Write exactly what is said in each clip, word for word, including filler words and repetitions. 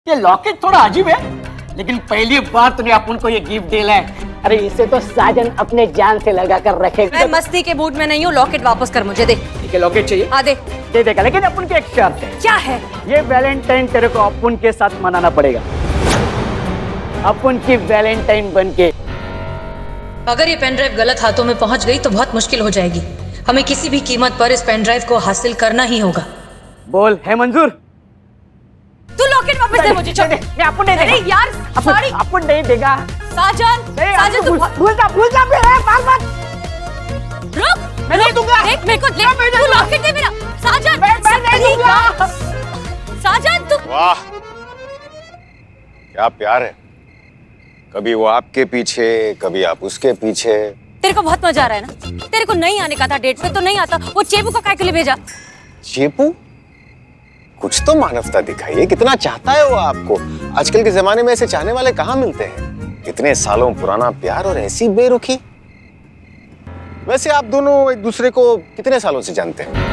ये लॉकेट थोड़ा अजीब है, लेकिन पहली बार तूने अपन को ये गिफ्ट दिया है। अरे इसे तो साजन अपने जान से लगा कर रखेगा। मैं मस्ती के मूड में नहीं हूँ, लॉकेट वापस कर मुझे दे। ठीक है, लॉकेट चाहिए? हाँ दे। दे देगा, लेकिन अपन की एक शर्त है। क्या है? ये वैलेंटाइन तेरे को अपन के साथ मनाना पड़ेगा, अपन की वैलेंटाइन बन के। अगर ये पेन ड्राइव गलत हाथों में पहुंच गई तो बहुत मुश्किल हो जाएगी। हमें किसी भी कीमत पर इस पेन ड्राइव को हासिल करना ही होगा। बोल, है मंजूर? तू लॉकेट वापस दे मुझे। छोड़ दे, मैं आपको नहीं देगा। अरे यार, सॉरी, आपको नहीं देगा। साजन, साजन तू भूल जा, भूल जा मेरे बाल बाल। रुक, मैं नहीं दूंगा। देख मेरे को, देख तू लॉकेट दे मेरा। साजन, मैं नहीं दूंगा। साजन तू। वाह, क्या प्यार है। कभी वो आपके पीछे, कभी आप उसके पीछे। तेरे को बहुत मजा आ रहा है ना? तेरे को नहीं आने का था डेट पे तो नहीं आता। वो चेपू का काय के लिए भेजा? चेपू? कुछ तो मानवता दिखाइए, कितना चाहता है वो आपको। आजकल के जमाने में ऐसे चाहने वाले कहाँ मिलते हैं। इतने सालों पुराना प्यार और ऐसी बेरुखी। वैसे आप दोनों एक दूसरे को कितने सालों से जानते हैं?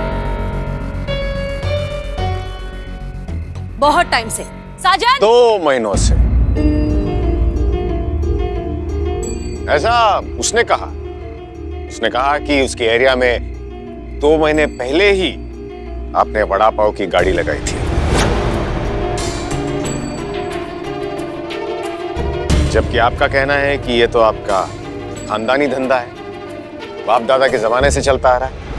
बहुत टाइम से। साजन? दो महीनों से। ऐसा उसने कहा। उसने कहा कि उसके एरिया में दो महीने पहले ही आपने वड़ा पाव की गाड़ी लगाई थी। जबकि आपका कहना है कि ये तो आपका खानदानी धंधा है, बाप दादा के जमाने से चलता आ रहा है।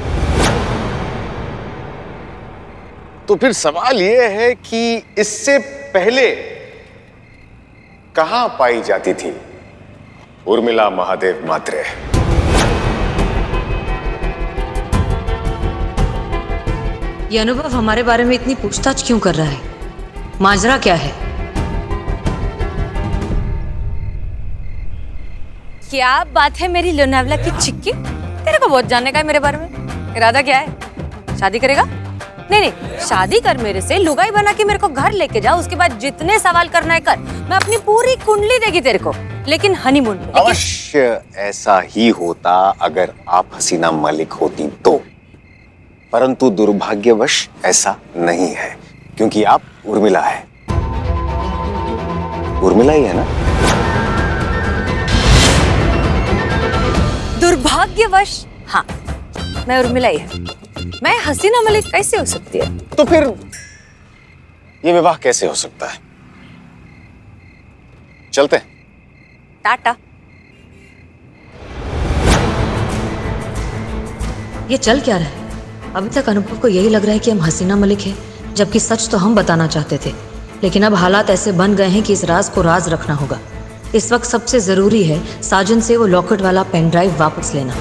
तो फिर सवाल ये है कि इससे पहले कहां पाई जाती थी उर्मिला महादेव मात्रे? ये अनुभव हमारे बारे में इतनी पूछताछ क्यों कर रहा है? माजरा क्या है? क्या बात है मेरी लोनावला की चिक्की? तेरे को बहुत जानने का है मेरे बारे में। इरादा क्या है? शादी करेगा? नहीं नहीं, शादी कर मेरे से, लुगाई बना के मेरे को घर लेके जा, उसके बाद जितने सवाल करना है कर। मैं अपनी पूरी कुंडली देगी तेरे को, लेकिन हनीमून। अवश्य ऐसा ही होता अगर आप हसीना मलिक होती तो, परंतु दुर्भाग्यवश ऐसा नहीं है, क्योंकि आप उर्मिला है। उर्मिला ही है ना? दुर्भाग्यवश हाँ, मैं उर्मिला ही है। मैं हसीना मलिक कैसे हो सकती है? तो फिर ये विवाह कैसे हो सकता है? चलते हैं। टाटा। ये चल क्या रहा है? अभी तक अनुभव को यही लग रहा है कि हम हसीना मलिक हैं, जबकि सच तो हम बताना चाहते थे। लेकिन अब हालात ऐसे बन गए हैं कि इस राज को राज रखना होगा। इस वक्त सबसे जरूरी है साजन से वो लॉकेट वाला पेन ड्राइव वापस लेना।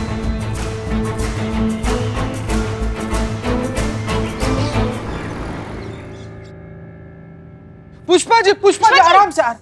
पुष्पा जी, पुष्पा जी, आराम से।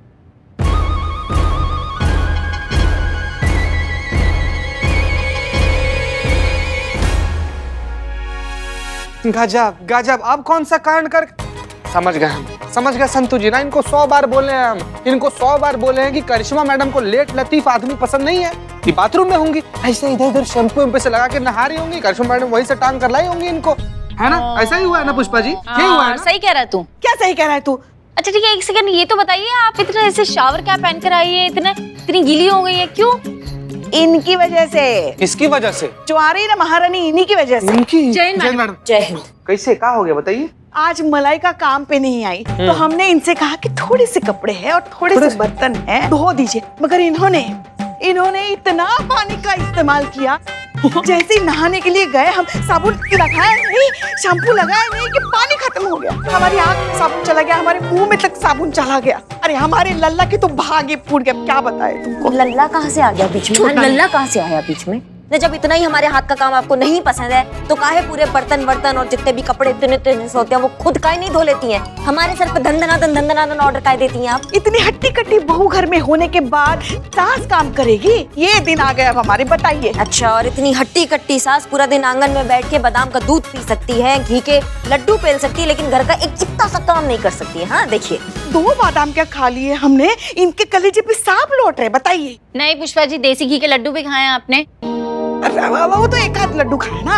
गजब गजब, अब कौन सा कांड कर। समझ गए हम, समझ गए संतु जी ना। इनको सौ बार बोले हैं हम, इनको सौ बार बोले हैं कि करिश्मा मैडम को लेट लतीफ आदमी पसंद नहीं है। ये बाथरूम में होंगी, ऐसे इधर उधर शैम्पू वैम्पू से लगा के नहा रही होंगी। करिश्मा मैडम वहीं से टांग कर लाई होंगी इनको, है ना? ऐसा ही हुआ है ना पुष्पा जी? यही हुआ है ना? सही कह रहा है तू। क्या सही कह रहा है तू? अच्छा ठीक है, एक सेकंड ये तो बताइए, आप इतना ऐसे शावर कैप पहन कर आई है, इतना इतनी गीली हो गई है, क्यों? इनकी वजह से। इसकी वजह से? चुआरी ना महारानी, इन्हीं की वजह से। इनकी? जय मैडम। जय हिंद। कैसे, क्या हो गया बताइए? आज मलाई का काम पे नहीं आई तो हमने इनसे कहा कि थोड़े से कपड़े हैं और थोड़े, थोड़े से बर्तन हैं, धो दीजिए। मगर इन्होंने इन्होंने इतना पानी का इस्तेमाल किया, जैसे ही नहाने के लिए गए, हम साबुन लगाया नहीं, शैम्पू लगाया नहीं कि पानी खत्म हो गया। हमारी आँख में साबुन चला गया, हमारे मुंह में तक साबुन चला गया। अरे हमारे लल्ला की तो भाग्य फूट गया। क्या बताए तुमको? लल्ला कहाँ से आ गया बीच में? लल्ला कहाँ से आया बीच में? जब इतना ही हमारे हाथ का काम आपको नहीं पसंद है तो काहे पूरे बर्तन बर्तन और जितने भी कपड़े इतने तेजी से होते हैं वो खुद का ही नहीं धो लेती हैं? हमारे सर पे धंधना धन धंधना धन ऑर्डर काहे देती हैं आप? इतनी हट्टी कट्टी बहू घर में होने के बाद सास काम करेगी? ये दिन आ गया अब हमारे, बताइए। अच्छा, और इतनी हट्टी कट्टी सास पूरा दिन आंगन में बैठ के बादाम का दूध पी सकती है, घी के लड्डू पेल सकती है, लेकिन घर का एक चित्ता सा काम नहीं कर सकती है। हाँ देखिए, दो बादाम क्या खा लिए हमने, इनके कलेजे पे सांप लौट रहे। बताइए। नहीं पुष्पा जी, देसी घी के लड्डू भी खाए आपने? वो तो एक आध लड्डू खाया ना,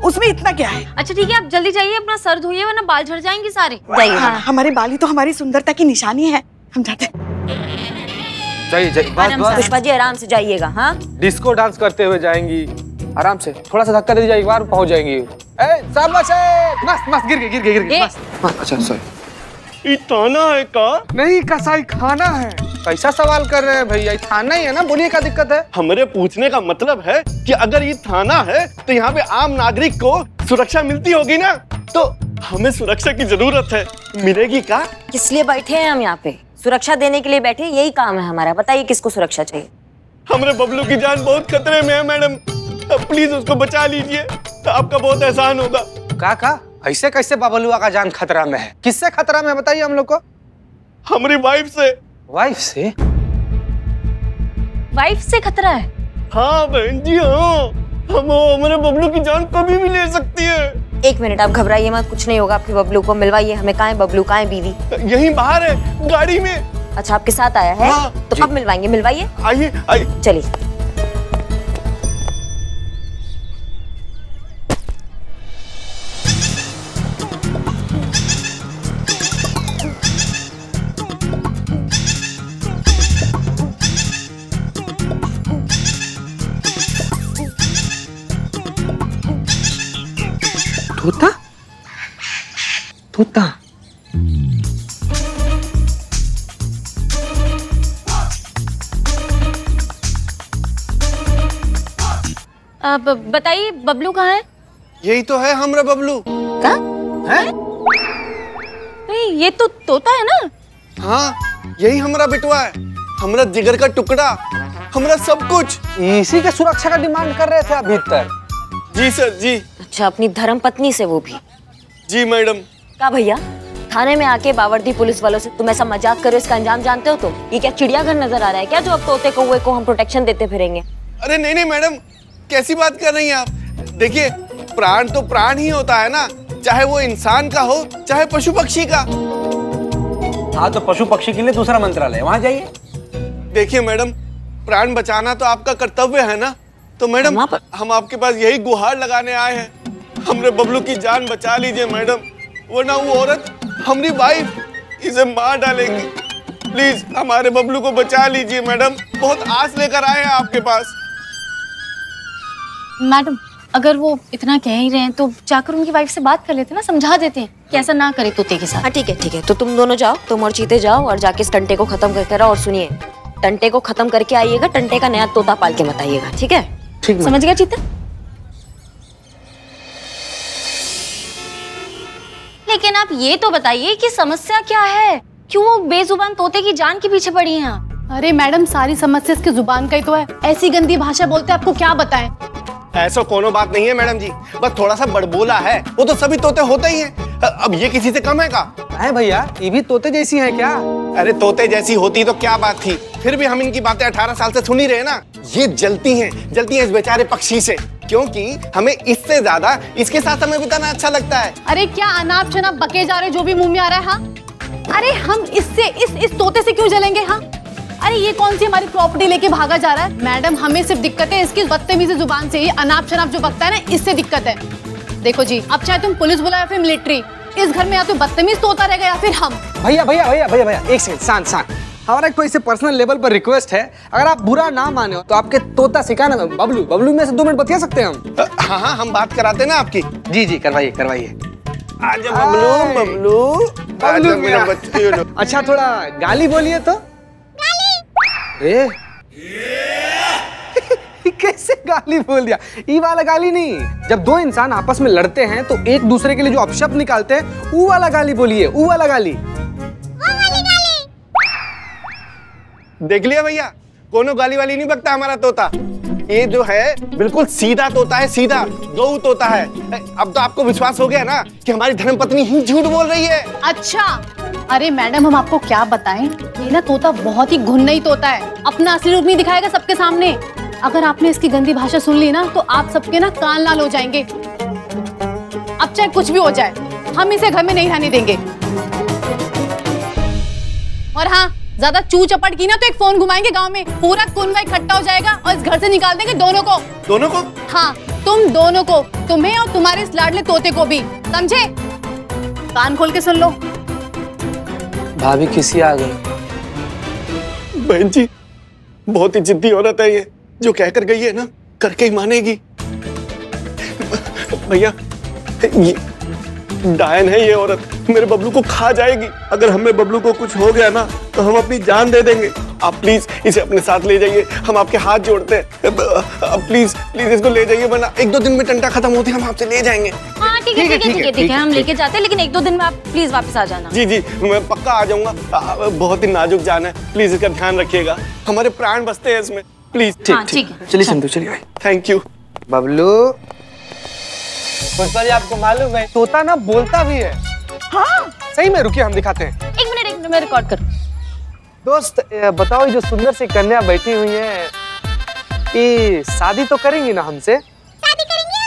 उसमें इतना क्या है? अच्छा ठीक है, आप जल्दी जाइए, अपना सर धोइए वरना बाल झड़ जाएंगे सारे। जाइए। हाँ, हमारे बाली तो हमारी सुंदरता की निशानी है, हम जाते हैं। जाइए जाइए, बस बस। पुष्पा जी आराम से जाइएगा। हाँ, डिस्को डांस करते हुए जाएंगी, आराम से, थोड़ा सा धक्का दे दीजिए, एक बार पहुंच जाएंगी। ए शाबाश, मस्त मस्त, गिर गई गिर गई गिर गई, मस्त। अच्छा सॉरी, ये थाना है का? नहीं कसाई खाना है। कैसा सवाल कर रहे हैं भैया, थाना ही है ना, बोलिए क्या दिक्कत है? हमारे पूछने का मतलब है कि अगर ये थाना है तो यहाँ पे आम नागरिक को सुरक्षा मिलती होगी ना, तो हमें सुरक्षा की जरूरत है, मिलेगी का? किस लिए बैठे हैं हम यहाँ पे? सुरक्षा देने के लिए बैठे, यही काम है हमारा। बताइए किसको सुरक्षा चाहिए? हमारे बबलू की जान बहुत खतरे में है मैडम, प्लीज उसको बचा लीजिए, आपका बहुत एहसान होगा। का का ऐसे कैसे बबलुआ का जान खतरा में है? किससे खतरा में बताइए हम लोग को? हमारी वाइफ से। वाइफ से? वाइफ से खतरा है? हाँ बहन जी हाँ, हम हमारे बबलू की जान कभी भी ले सकती है। एक मिनट, आप घबराइए मत, कुछ नहीं होगा। आपके बबलू को मिलवाइए हमें। कहाँ है बबलू, कहाँ है बीवी? यहीं बाहर है, गाड़ी में। अच्छा आपके साथ आया है? हाँ, तो कब मिलवाएंगे? मिलवाइए। आइए आइए, चलिए। तोता? तोता? अब बताइए बबलू कहाँ है? यही तो है हमारा बबलू। क्या? है? नहीं ये तो तोता है ना? हाँ यही हमारा बेटवा है, हमारा जिगर का टुकड़ा, हमारा सब कुछ। इसी के सुरक्षा का डिमांड कर रहे थे आप भीतर? जी सर जी। अच्छा अपनी धर्म पत्नी से वो भी? जी मैडम। क्या भैया, थाने में आके बावर्दी पुलिस वालों से तुम ऐसा मजाक करो, इसका अंजाम जानते हो? तुम ये क्या चिड़ियाघर नजर आ रहा है क्या, जो अब तोते कौवे को हम प्रोटेक्शन देते फिरेंगे? अरे नहीं नहीं मैडम, कैसी बात कर रही हैं आप? देखिए प्राण तो प्राण ही होता है ना, चाहे वो इंसान का हो चाहे पशु पक्षी का। हाँ तो पशु पक्षी के लिए दूसरा मंत्रालय, वहाँ जाइए। देखिए मैडम, प्राण बचाना तो आपका कर्तव्य है ना, तो मैडम हम आपके पास यही गुहार लगाने आए हैं, हमरे बबलू की जान बचा लीजिए मैडम, वरना वो औरत हमारी वाइफ इसे मार डालेंगी। प्लीज हमारे बबलू को बचा लीजिए मैडम, बहुत आस लेकर आए हैं आपके पास। मैडम अगर वो इतना कह ही रहे हैं तो जाकर उनकी वाइफ से बात कर लेते ना, समझा देते हैं कि ऐसा ना करे तोते के साथ। हाँ ठीक है ठीक है, तो तुम दोनों जाओ, तुम और चीते जाओ और जाके इस टंटे को खत्म करके आओ। और सुनिए, टंटे को खत्म करके आइएगा, टंटे का नया तोता पाल के मत आइएगा, ठीक है? ठीक है। समझ गया चीते? लेकिन आप ये तो बताइए कि समस्या क्या है, क्यों वो बेजुबान तोते की जान के पीछे पड़ी हैं आप? अरे मैडम सारी समस्या इसकी जुबान का ही तो है, ऐसी गंदी भाषा बोलते हैं, आपको क्या बताएं? ऐसा कोनो बात नहीं है मैडम जी, बस थोड़ा सा बड़बोला है, वो तो सभी तोते होते ही हैं, अब ये किसी से कम है का? है भैया, ये भी तोते जैसी हैं क्या? अरे तोते जैसी होती तो क्या बात थी, फिर भी हम इनकी बातें अठारह साल से सुन ही रहे ना। ये जलती हैं, जलती हैं इस बेचारे पक्षी से, क्योंकि हमें इससे ज्यादा इसके साथ समय बिताना अच्छा लगता है। अरे क्या अनाप शनाप बके जा रहे, जो भी मुंह में आ रहा है? हाँ अरे हम इससे इस इस तोते से क्यों जलेंगे? हाँ अरे ये कौन सी हमारी प्रॉपर्टी लेके भागा जा रहा है? मैडम हमें सिर्फ दिक्कत है इसकी बदतमीजी जुबान से, ये अनाप शनाप जो बकता है ना, इससे दिक्कत है। देखो जी, अब चाहे तुम पुलिस बुलाओ या फिर मिलिट्री, इस घर में या तो बदतमीज तोता रहेगा या फिर हम। भैया भैया भैया भैया भैया एक सेकंड, शांत शांत। हमारा कोई से पर्सनल लेवल पर रिक्वेस्ट है, अगर आप बुरा ना माने हो तो आपके तोता सिखाना, बबलू बबलू में से दो मिनट बतिया सकते हैं हम? हाँ हाँ हम बात कराते ना आपकी। जी जी करवाइए करवाइए। आजा बबलू बबलू बबलू मेरा बच्चे। अच्छा थोड़ा गाली बोलिए तो। ए? कैसे गाली बोल दिया? ये वाला गाली नहीं, जब दो इंसान आपस में लड़ते हैं तो एक दूसरे के लिए जो अपशब्द निकालते हैं, वो वाला गाली बोलिए, वो वाला गाली। देख लिया भैया, कोनो गाली वाली नहीं बकता हमारा तोता, ये जो है बिल्कुल सीधा तोता है, सीधा गौ तोता है। अब तो आपको विश्वास हो गया ना कि हमारी धर्मपत्नी ही झूठ बोल रही है। अच्छा अरे मैडम हम आपको क्या बताएं, ये ना तोता बहुत ही घुन्नई तोता है, अपना असली रूप नहीं दिखाएगा सबके सामने। अगर आपने इसकी गंदी भाषा सुन ली ना तो आप सबके ना कान लाल हो जाएंगे। अब चाहे कुछ भी हो जाए, हम इसे घर में नहीं रहने देंगे। और हाँ, ज्यादा चू चपट की ना तो एक फोन घुमाएंगे गांव में, पूरा कुनवा इकट्ठा हो जाएगा और इस घर से निकाल देंगे दोनों को। दोनों को? हाँ तुम दोनों को, तुम्हें और तुम्हारे इस लाडले तोते को भी, समझे? कान खोल के सुन लो। भाभी किसी आ गई। बहन जी बहुत ही जिद्दी औरत है ये, जो कहकर गई है ना करके ही मानेगी। भैया ये डायन है ये औरत, मेरे बबलू को खा जाएगी। अगर हमें बबलू को कुछ हो गया ना तो हम अपनी जान दे देंगे। आप प्लीज इसे अपने साथ ले जाइए, हम आपके हाथ जोड़ते हैं। प्लीज प्लीज इसको ले जाइए, वरना एक दो दिन में टंटा खत्म होती है हम आपसे ले जाएंगे। हाँ ठीक है ठीक है ठीक है ठीक है, हम लेके जाते हैं, लेकिन एक दो दिन में आप प्लीज वापस आ जाना। जी जी मैं पक्का आ जाऊंगा। बहुत ही नाजुक जान है, प्लीज इसका ध्यान रखिएगा, हमारे प्राण बसते हैं इसमें। प्लीज ठीक ठीक। चलिए संतोष चलिए। Thank you. बबलू पुष्पा जी आपको मालूम है तोता ना बोलता भी है। हाँ सही में, रुकिए हम दिखाते हैं। एक मिनट एक मिनट मैं रिकॉर्ड करूँ। दोस्त बताओ, जो सुंदर सी कन्या बैठी हुई है, ये शादी तो करेंगी ना हमसे? शादी करेंगी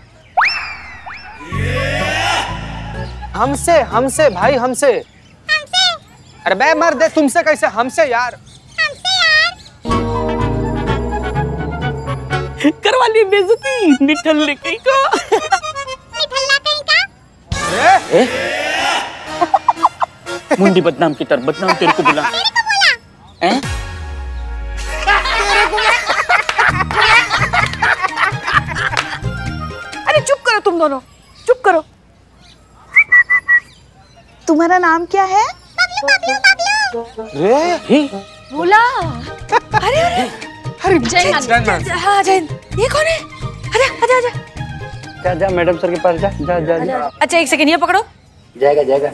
हमसे? हमसे हमसे भाई हमसे। हमसे? अरे बे मर दे, तुमसे कैसे? हमसे यार। हमसे यार। करवा ली बेइज्जती निठल्ले कहीं का। निठल्ला कहीं का? ए? मुंडी बदनाम की तरफ बदनाम तेरे को बुला। तेरे को बोला? हैं? अरे चुप करो तुम दोनों, चुप करो। तुम्हारा नाम क्या है? बबलू बबलू बबलू। रे बोला। अरे अरे अरे जय हिंद। हाँ जय हिंद। ये कौन है? आजा आजा आजा। जा जा मैडम सर के पास जा जा जा, जा। अच्छा एक सेकंड, ये पकड़ो। जाएगा जाएगा।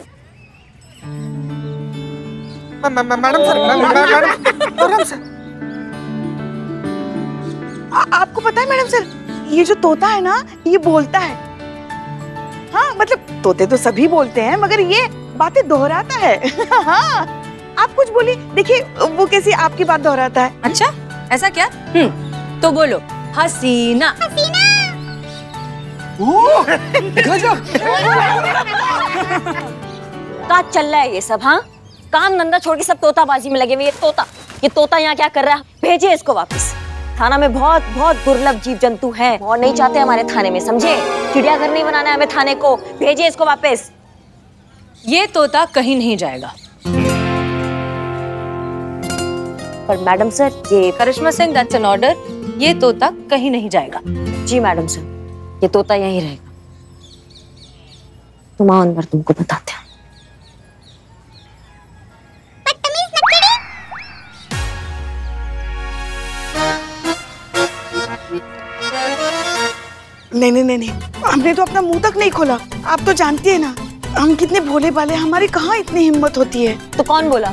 Madam sir madam sir. आपको पता है मैडम सर, ये जो तोता है ना ये बोलता है। हाँ मतलब तोते तो सभी बोलते हैं, मगर ये बातें दोहराता है। हाँ आप कुछ बोलिए, देखिए वो कैसी आपकी बात दोहराता है। अच्छा ऐसा क्या? हम्म तो बोलो। हसीना। हसीना। गजब। क्या चल रहा है ये सब? हाँ काम धंधा छोड़ के सब तोताबाजी में लगे हुए। ये तोता ये तोता यहाँ क्या कर रहा है? भेजिए इसको वापस। थाना में बहुत बहुत दुर्लभ जीव जंतु हैं और नहीं चाहते हमारे थाने में, समझे? चिड़ियाघर नहीं बनाना है हमें थाने को। भेजिए इसको वापस। ये तोता कहीं नहीं जाएगा। पर मैडम सर ये Karishma Singh, that's an order. ये तोता कहीं नहीं जाएगा। जी मैडम सर, ये तोता यहीं रहेगा। तुम आओ अंदर, तुमको बताते हैं। नहीं नहीं नहीं नहीं, हमने तो अपना मुंह तक नहीं खोला। आप तो जानती है ना हम कितने भोले भाले, हमारी कहाँ इतनी हिम्मत होती है। तो कौन बोला?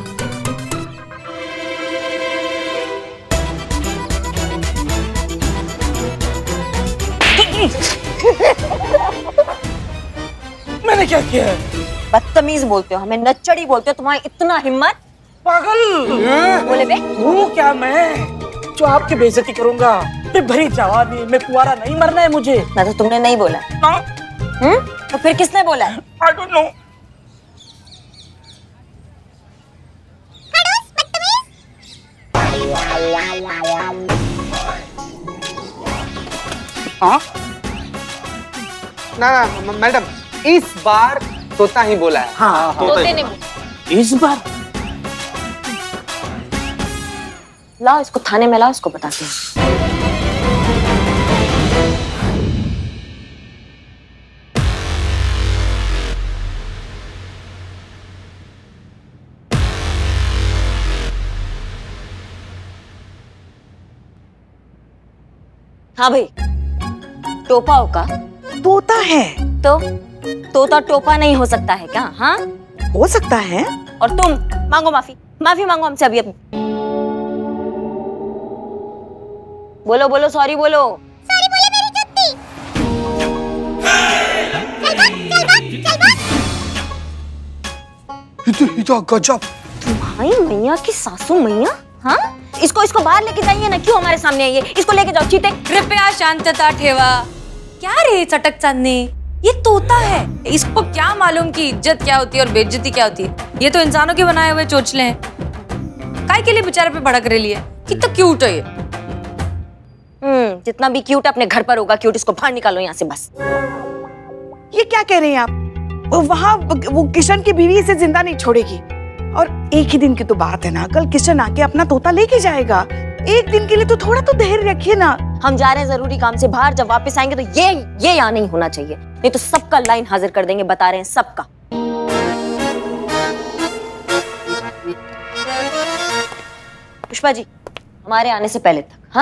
मैंने क्या किया है? बदतमीज बोलते हो, हमें नच्चड़ी बोलते हो। तुम्हारी इतना हिम्मत? पागल बोले बे। हूँ क्या मैं जो आपकी बेइज्जती करूंगा? मैं भरी जवानी, मैं कुंवारा नहीं मरना है मुझे। ना तो तुमने नहीं बोला। हम्म तो फिर किसने बोला? I don't know. हाँ ना ना मैडम, इस बार तोता ही बोला है। हाँ तोते ने बोला। इस बार लाओ इसको थाने में, लाओ इसको बताते हैं। हाँ भाई, टोपा होगा? तोता है तो तोता टोपा नहीं हो सकता है क्या? हाँ हो सकता है। और तुम मांगो माफी, माफी मांगो हमसे अभी अभी। बोलो बोलो सॉरी बोलो। सॉरी बोले मेरी जुत्ती। इतना गजब। भाई मैया की सासू मैया। हाँ इसको इसको बाहर लेके जाइए ना, क्यों हमारे सामने है ये? इसको लेके जाओ चीते। कृपया शांतता ठेवा। क्या रे चटक चांदनी, ये तोता है, इसको क्या मालूम कि इज्जत क्या होती है और बेइज्जती क्या होती है? ये तो इंसानों के बनाए हुए चोचले हैं। काय के लिए बेचारे पे भड़क रही है? कितना क्यूट है ये। हम्म, जितना भी क्यूट अपने घर पर होगा क्यूट, इसको बाहर निकालो यहाँ से बस। ये क्या कह रहे हैं आप? वहाँ वो किशन की बीवी इसे जिंदा नहीं छोड़ेगी। और एक ही दिन की तो बात है ना, कल किशन आके अपना तोता लेके जाएगा। एक दिन के लिए तो थोड़ा तो धैर्य रखिए ना। हम जा रहे हैं जरूरी काम से बाहर, जब वापस आएंगे तो ये ये यहाँ नहीं होना चाहिए, नहीं तो सबका लाइन हाजिर कर देंगे, बता रहे हैं सबका। पुष्पा जी हमारे आने से पहले तक, हाँ?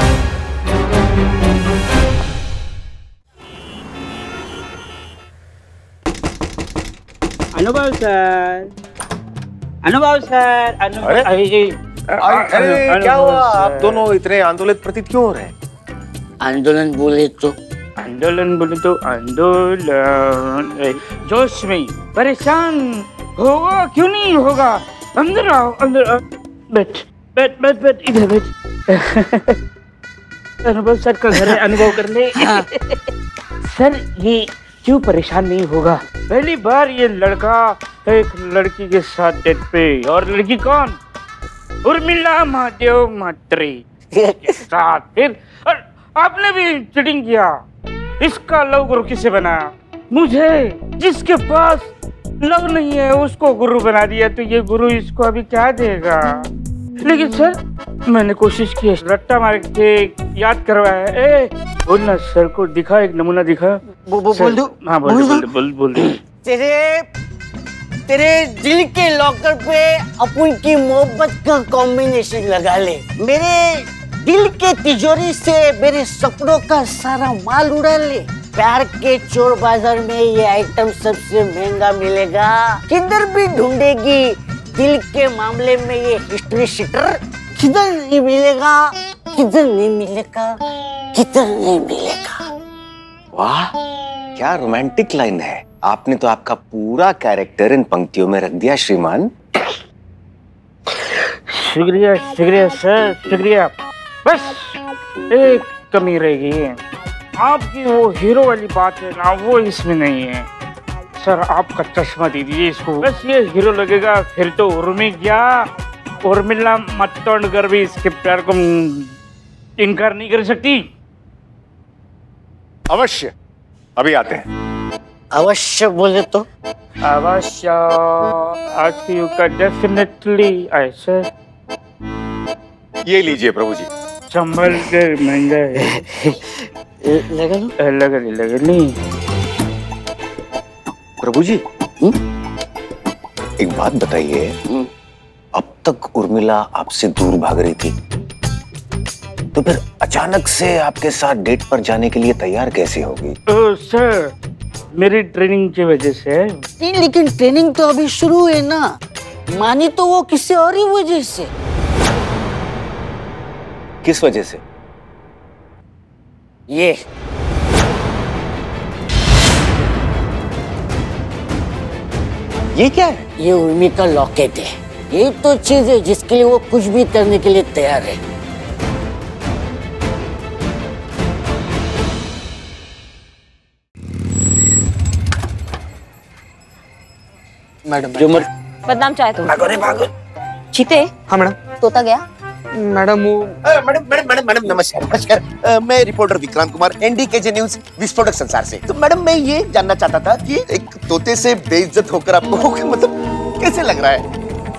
अनुभव सर, अनुभव सर, अनुभव। अरे, अरे, अरे क्या हुआ? आप दोनों इतने आंदोलित प्रतीत क्यों हो रहे हैं? आंदोलन बोले तो आंदोलन बोले तो आंदोलन जोश में परेशान होगा, क्यों नहीं होगा? अंदर आओ, अंदर आओ, बैठ बैठ बैठ बैठ इधर बैठ। अनुभव सर का घर है, अनुभव कर ले। सर ये क्यों परेशान नहीं होगा? पहली बार ये लड़का एक लड़की के साथ डेट पे, और लड़की कौन? उर्मिला महादेव मात्रे के साथ। फिर और आपने भी चीटिंग किया। इसका लव गुरु किसे बनाया? मुझे। जिसके पास लव नहीं है उसको गुरु बना दिया, तो ये गुरु इसको अभी क्या देगा? लेकिन सर मैंने कोशिश की, रट्टा मार के याद करवाया। ए बोल ना सर को, दिखा एक नमूना दिखा। बो, बो, बोल दो। हाँ बोल बोल बोल बोल, बोल, बोल। तेरे तेरे दिल के लॉकर पे अपन की मोहब्बत का कॉम्बिनेशन लगा ले। मेरे दिल के तिजोरी से मेरे सपनों का सारा माल उड़ा ले। प्यार के चोर बाजार में ये आइटम सबसे महंगा मिलेगा। किधर भी ढूंढेगी दिल के मामले में ये हिस्ट्री शीटर, किधर नहीं मिलेगा, किधर नहीं मिलेगा, किधर नहीं मिलेगा। वाह क्या रोमांटिक लाइन है। आपने तो आपका पूरा कैरेक्टर इन पंक्तियों में रख दिया श्रीमान। शुक्रिया शुक्रिया सर, शुक्रिया। बस एक कमी रह गई है, आपकी वो हीरो वाली बात है ना, वो इसमें नहीं है। सर आपका चश्मा दे दीजिए इसको, बस ये हीरो लगेगा। फिर तो उर्मी क्या उर्मिला मतोड़कर भी इसके प्यार को इनकार नहीं कर सकती। अवश्य, अभी आते हैं। अवश्य बोले तो अवश्य, आज यू का डेफिनेटली ऐसे। ये लीजिए प्रभु जी। संभल कर महंगा है। लगा लो। लगा नहीं लगा नहीं। प्रभु जी हुँ? एक बात बताइए, अब तक उर्मिला आपसे दूर भाग रही थी, तो फिर अचानक से आपके साथ डेट पर जाने के लिए तैयार कैसे होगी? ओ सर मेरी ट्रेनिंग की वजह से। नहीं लेकिन ट्रेनिंग तो अभी शुरू है ना, मानी तो वो किसी और ही वजह से। किस वजह से? ये ये क्या है? ये उर्मी का लॉकेट है। ये तो चीज है जिसके लिए वो कुछ भी करने के लिए तैयार है। मैडम जो मर बदनाम चाहे तो भागो रे भागो। चीते। हाँ मैडम। तोता गया? मैडम वो मैडम मैडम मैडम मैडम नमस्कार नमस्कार। अ, मैं reporter Vikrant Kumar, NDK news विस्फोटक संसार से। तो मैडम मैं ये जानना चाहता था कि एक तोते से बेइज्जत होकर आपको मतलब कैसे लग रहा है?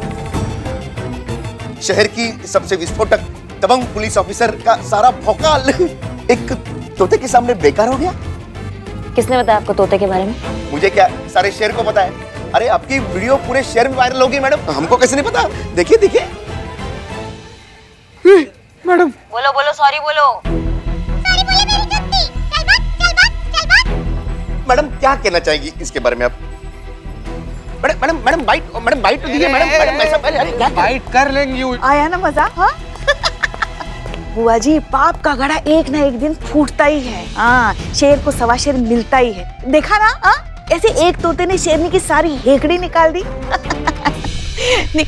शहर की सबसे विस्फोटक दबंग पुलिस ऑफिसर का सारा भौकाल एक तोते के सामने बेकार हो गया। किसने बताया आपको तोते के बारे में? मुझे क्या, सारे शहर को पता है। अरे आपकी वीडियो पूरे शहर में वायरल होगी मैडम, हमको कैसे नहीं पता? देखिए देखिए मैडम। बोलो बोलो सॉरी बोलो। सॉरी बोले मेरी चुप्पी। चल भाग चल भाग चल भाग। मैडम क्या कहना चाहेंगी इसके बारे में आप? Madam madam madam byte madam byte तो दीजिए मैडम। मैडम ऐसा पहले अरे क्या बाइट कर लेंगे। आया ना मजा? हाँ बुआ जी, पाप का घड़ा एक ना एक दिन फूटता ही है। हाँ शेर को सवा शेर मिलता ही है। देखा ना? हाँ ऐसे एक तोते ने शेरनी की सारी हेकड़ी निकाल दी। निक...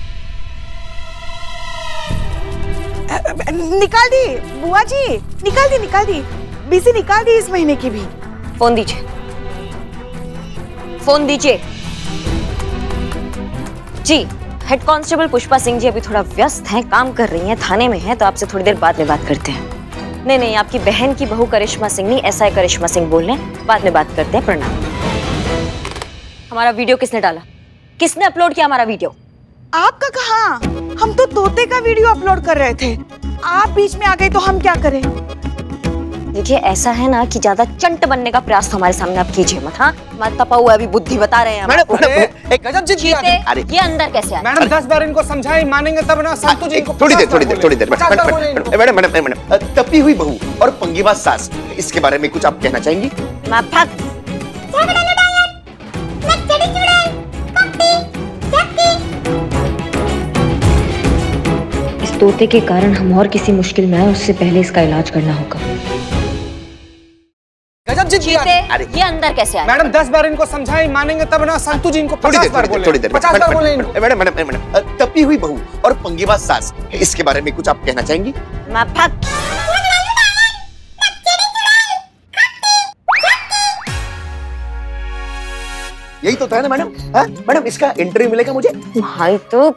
निकाल दी बुआ जी, निकाल दी निकाल दी। बीसी निकाल दी इस महीने की भी। फोन दीजिए, फोन दीजिए। जी हेड कांस्टेबल पुष्पा सिंह जी अभी थोड़ा व्यस्त हैं, काम कर रही हैं, थाने में हैं, तो आपसे थोड़ी देर बाद में बात करते हैं। नहीं नहीं, आपकी बहन की बहू करिश्मा सिंह नहीं, एस आई करिश्मा सिंह बोल रहे हैं, बाद में बात करते हैं। प्रणाम। हमारा वीडियो किसने डाला? किसने अपलोड किया हमारा वीडियो? आपका कहाँ? हम तो तोते का वीडियो अपलोड कर रहे थे, आप बीच में आ गए तो हम क्या करें? देखिए ऐसा है ना कि ज्यादा चंट बनने का प्रयास तो हमारे सामने आप कीजिए मत। हाँ, हमारा तपा हुआ अभी बुद्धि बता रहे हैं मैडम, मैडम, एक गजब जी अरे ये अंदर कैसे आया? मैडम दस बार इनको समझाए, मानेंगे तब ना। संतु जी को थोड़ी देर थोड़ी देर थोड़ी देर मैडम मैडम मैडम मैडम तपी हुई बहू और पंगीबाज सास, इसके बारे में कुछ आप कहना चाहेंगी? मैं भाग। इस तोते के कारण हम और किसी मुश्किल में आए, उससे पहले इसका इलाज करना होगा। गजब जी किया। अरे ये अंदर कैसे आया? मैडम दस बार इनको समझाए, मानेंगे तब ना। संतु जी इनको पचास बार बोले, थोड़ी देर पचास बार बोले। मैडम मैडम मैडम तपी हुई बहू और पंगीबाज सास, इसके बारे में कुछ आप कहना चाहेंगी? मैं भाग। यही तो था ना मैडम? हाँ मैडम, इसका इंटरव्यू मिलेगा मुझे? भाई तो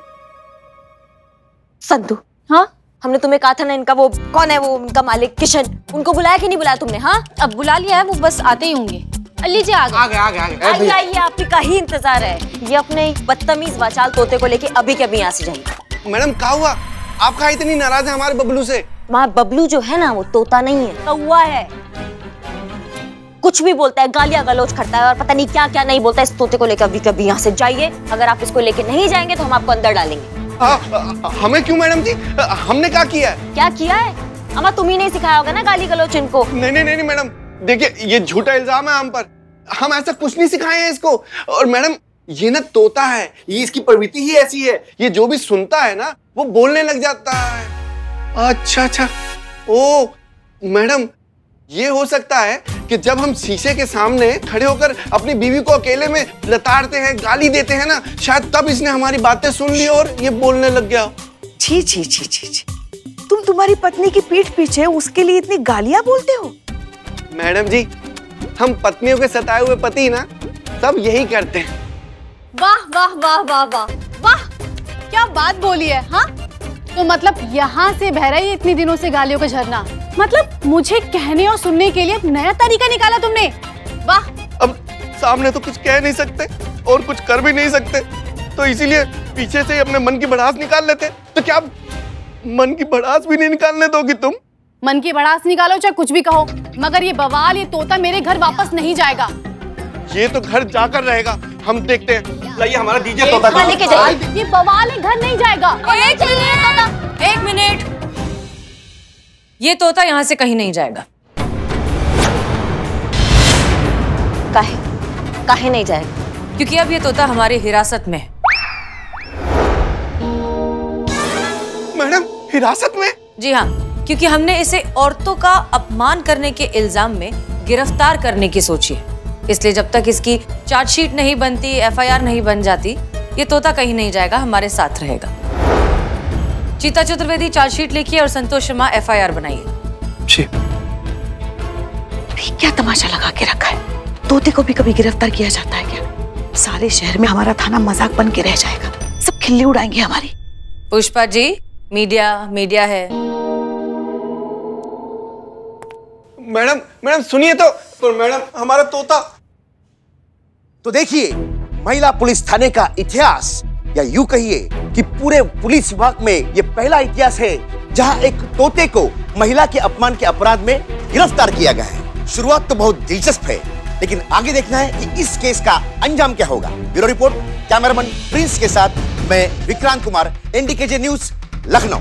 संतु, हाँ हमने तुम्हें कहा था ना, इनका वो कौन है, वो उनका मालिक किशन, उनको बुलाया कि नहीं बुलाया तुमने? हाँ अब बुला लिया है, वो बस आते ही होंगे। लीजिए आगे आगे आगे आगे आइए आइए, आपकी का ही इंतजार है। ये अपने बदतमीज वाचाल तोते को लेके अभी के अभी यहाँ से जाइए। मैडम क्या हुआ? आप कहा इतनी नाराज है हमारे बबलू से? माँ बबलू जो है ना, वो तोता नहीं है, कौवा है। कुछ भी बोलता है, गालियां गलौज करता है और पता नहीं क्या क्या नहीं बोलता है। इस तोते को लेकर अभी कभी यहाँ से जाइए। अगर आप इसको लेके नहीं जाएंगे तो हम आपको अंदर डालेंगे। आ, आ, हमें क्यों मैडम जी? हमने क्या किया है? क्या किया है? अमा तुम ही नहीं सिखाया होगा ना गाली गलौज इनको। नहीं नहीं नहीं मैडम, देखिए ये झूठा इल्जाम है हम पर। हम ऐसा कुछ नहीं सिखाए हैं इसको। और मैडम ये ना तोता है, ये इसकी प्रवृत्ति ही ऐसी है, ये जो भी सुनता है ना वो बोलने लग जाता है। अच्छा अच्छा, ओ मैडम ये हो सकता है कि जब हम शीशे के सामने खड़े होकर अपनी बीवी को अकेले में लताड़ते हैं, गाली देते हैं ना, शायद तब इसने हमारी बातें सुन ली और ये बोलने लग गया। छी छी छी छी छी, तुम तुम्हारी पत्नी की पीठ पीछे उसके लिए इतनी गालियां बोलते हो? मैडम जी हम पत्नियों के सताए हुए पति ना सब यही करते हैं। वाह वाह वाह वाह वाह वाह, क्या बात बोली है। हाँ तो मतलब यहाँ से बह रहा है इतनी दिनों से गालियों का झरना, मतलब मुझे कहने और सुनने के लिए नया तरीका निकाला तुमने। वाह। अब सामने तो कुछ कह नहीं सकते और कुछ कर भी नहीं सकते, तो इसीलिए पीछे से अपने मन की भड़ास निकाल लेते। तो क्या मन की भड़ास भी नहीं निकालने दोगी तुम? मन की भड़ास निकालो चाहे कुछ भी कहो, मगर ये बवाल, ये तोता मेरे घर वापस नहीं जाएगा। ये तो घर जाकर रहेगा, हम देखते हैं। लाइए हमारा दीजिए तोता। लेके जाइए। ये बवाल है, घर नहीं जाएगा। एक मिनट, एक मिनट, ये तोता यहाँ से कहीं नहीं जाएगा। काहे? काहे नहीं जाएगा? क्योंकि अब ये तोता हमारी हिरासत में है। मैडम हिरासत में? जी हाँ, क्योंकि हमने इसे औरतों का अपमान करने के इल्जाम में गिरफ्तार करने की सोची है। इसलिए जब तक इसकी चार्जशीट नहीं बनती, एफ आई आर नहीं बन जाती, ये तोता कहीं नहीं जाएगा, हमारे साथ रहेगा। चीता चतुर्वेदी चार्जशीट लिखिए और Santosh Sharma F I R बनाइए। जी। क्या तमाशा लगा के रखा है? तोते को भी कभी गिरफ्तार किया जाता है क्या? सारे शहर में हमारा थाना मजाक बन के रह जाएगा, सब खिल्ली उड़ाएंगे हमारी। पुष्पा जी, मीडिया मीडिया है। मैडम मैडम सुनिए तो, तो मैडम हमारा तोता। तो देखिए, महिला पुलिस थाने का इतिहास, या यूं कहिए कि पूरे पुलिस विभाग में ये पहला इतिहास है जहां एक तोते को महिला के अपमान के अपराध में गिरफ्तार किया गया है। शुरुआत तो बहुत दिलचस्प है, लेकिन आगे देखना है कि इस केस का अंजाम क्या होगा। ब्यूरो रिपोर्ट, कैमरामैन प्रिंस के साथ मैं विक्रांत कुमार, एन डी के जे न्यूज, लखनऊ।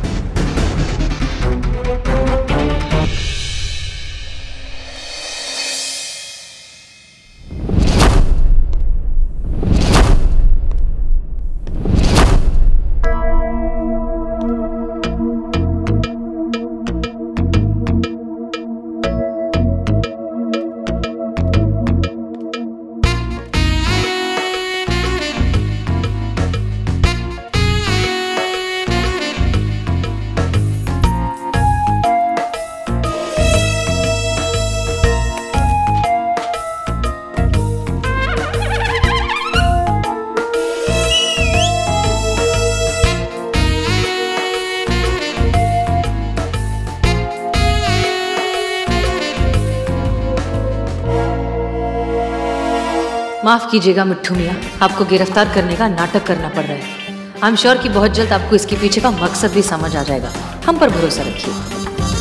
माफ कीजिएगा मिट्ठू मियाँ, आपको गिरफ्तार करने का नाटक करना पड़ रहा है। आई एम श्योर कि बहुत जल्द आपको इसके पीछे का मकसद भी समझ आ जाएगा। हम पर भरोसा रखिए।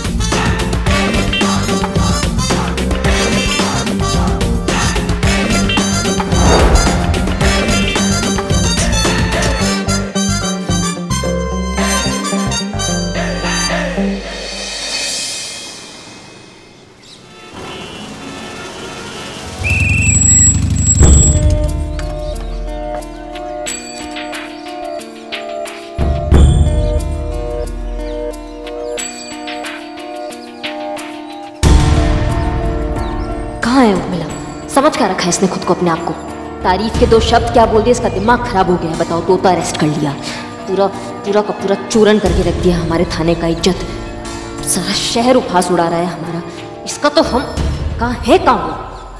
समझ क्या रखा है इसने खुद को अपने आप को? तारीफ के दो शब्द क्या बोल दिए, इसका दिमाग खराब हो गया। बताओ, तोता अरेस्ट कर लिया, पूरा पूरा का पूरा चूरन करके रख दिया हमारे थाने का इज्जत। सारा शहर उपहास उड़ा रहा है हमारा। इसका तो हम कहाँ है कहाँ?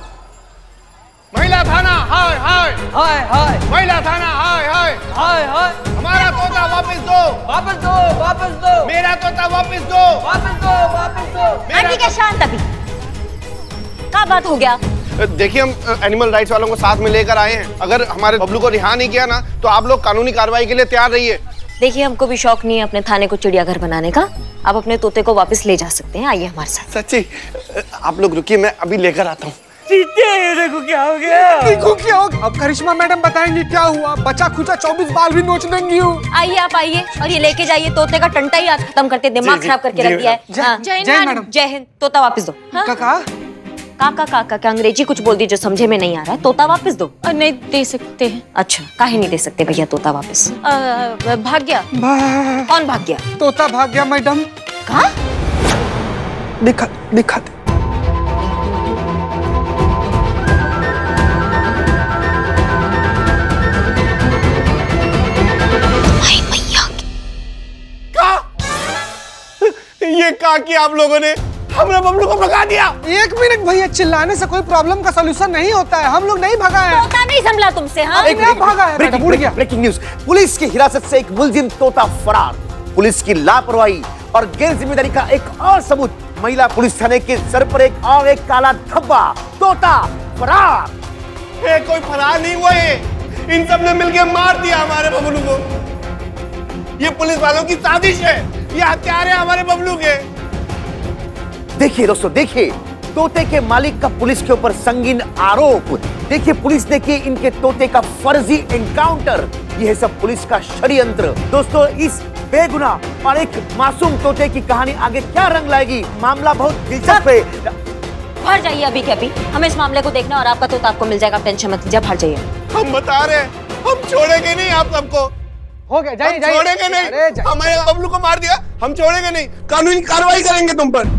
महिला थाना हाय हाय हाय हाय, महिला थाना हाय हाय हाय हाय, हमारा तोता वापस दो, वापस दो, वापस दो, मेरा तोता वापस दो, वापस दो, वापस दो। आंटी क्या शांत अभी? क्या बात हो गया? देखिए, हम एनिमल राइट्स वालों को साथ में लेकर आए हैं। अगर हमारे बबलू को रिहा नहीं किया ना, तो आप लोग कानूनी कार्रवाई के लिए तैयार रहिए। देखिए, हमको भी शौक नहीं है अपने थाने को चिड़ियाघर बनाने का। आप अपने तोते को वापस ले जा सकते हैं, आइए हमारे साथ। सच्ची? आप लोग रुकिए, मैं अभी लेकर आता हूँ। देखो क्या हो गया, देखो क्या हो गया। अब करिश्मा मैडम बताएंगी क्या हुआ। बचा खुचा चौबीस बाल भी नोच देंगी। आइए आप आइए और ये लेके जाइए। तोते का टंटा ही आज खत्म करते, दिमाग खराब करके रख दिया है। जय मैडम। जय हिंद। तोता वापस दो। काका काका काका क्या अंग्रेजी कुछ बोल दी जो समझे में नहीं आ रहा है। तोता वापस दो। नहीं दे सकते हैं। अच्छा, काहे नहीं दे सकते भैया तोता वापस? भाग गया। कौन भाग गया? तोता भाग गया मैडम। कहाँ? दिखा दिखा दे। ये क्या किया आप लोगों ने? हमने बबलू को भगा दिया। एक मिनट भैया, चिल्लाने से कोई प्रॉब्लम का सॉल्यूशन नहीं होता है। हम लोग नहीं भगाए हैं। तोता नहीं संभला तुमसे? हाँ, भागा है। Breaking, breaking, breaking news. Police की हिरासत से एक मुलजिम तोता फरार। पुलिस की लापरवाही और गैर जिम्मेदारी का एक और सबूत। महिला पुलिस थाने के सर पर एक और एक काला धब्बा। तोता फरार। ए, कोई फरार नहीं हुआ है। इन सब ने मिलकर मार दिया हमारे बबलू को। ये पुलिस वालों की साजिश है। ये हत्यारे हैं हमारे बबलू के। देखिए दोस्तों, देखिए, तोते के मालिक का पुलिस के ऊपर संगीन आरोप। देखिए, पुलिस ने किए इनके तोते का फर्जी एनकाउंटर। यह है सब पुलिस का षड्यंत्र। दोस्तों, इस बेगुनाह और एक मासूम तोते की कहानी आगे क्या रंग लाएगी, मामला बहुत दिलचस्प है। बाहर जाइए अभी के अभी। हमें इस मामले को देखना और आपका तोता आपको मिल जाएगा। टेंशन मत लीजिए, बाहर जाइए। हम बता रहे हैं, हम छोड़ेंगे नहीं आप सबको। हो गया, जाइए जाइए। छोड़ेंगे नहीं। हमारे बबलू को मार दिया, हम छोड़ेंगे नहीं। कानूनी कार्रवाई करेंगे तुम पर।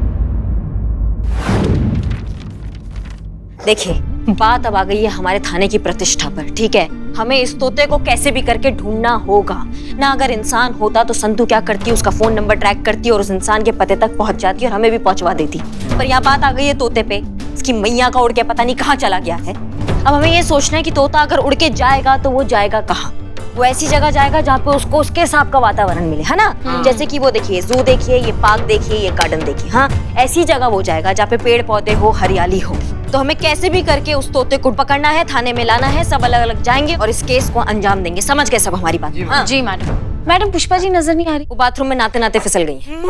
देखिए, बात अब आ गई है हमारे थाने की प्रतिष्ठा पर, ठीक है? हमें इस तोते को कैसे भी करके ढूंढना होगा ना। अगर इंसान होता तो संतू क्या करती, उसका फोन नंबर ट्रैक करती और उस इंसान के पते तक पहुंच जाती और हमें भी पहुंचवा देती। पर यहाँ बात आ गई है तोते पे। इसकी मैया का उड़ के पता नहीं कहाँ चला गया है। अब हमें ये सोचना है कि तोता अगर उड़ के जाएगा तो वो जाएगा कहाँ। वो ऐसी जगह जाएगा जहाँ पे उसको उसके हिसाब का वातावरण मिले, है ना? जैसे कि वो देखिए, जू देखिए, ये पार्क देखिए, ये गार्डन देखिए। हाँ, ऐसी जगह वो जाएगा जहाँ पे पेड़ पौधे हो, हरियाली हो। तो हमें कैसे भी करके उस तोते को पकड़ना है, थाने में लाना है। सब अलग अलग जाएंगे और इस केस को अंजाम देंगे। समझ गए सब हमारी बात? हाँ? जी मैडम। मैडम पुष्पा जी नजर नहीं आ रही। वो बाथरूम में नाते नाते फिसल गई है।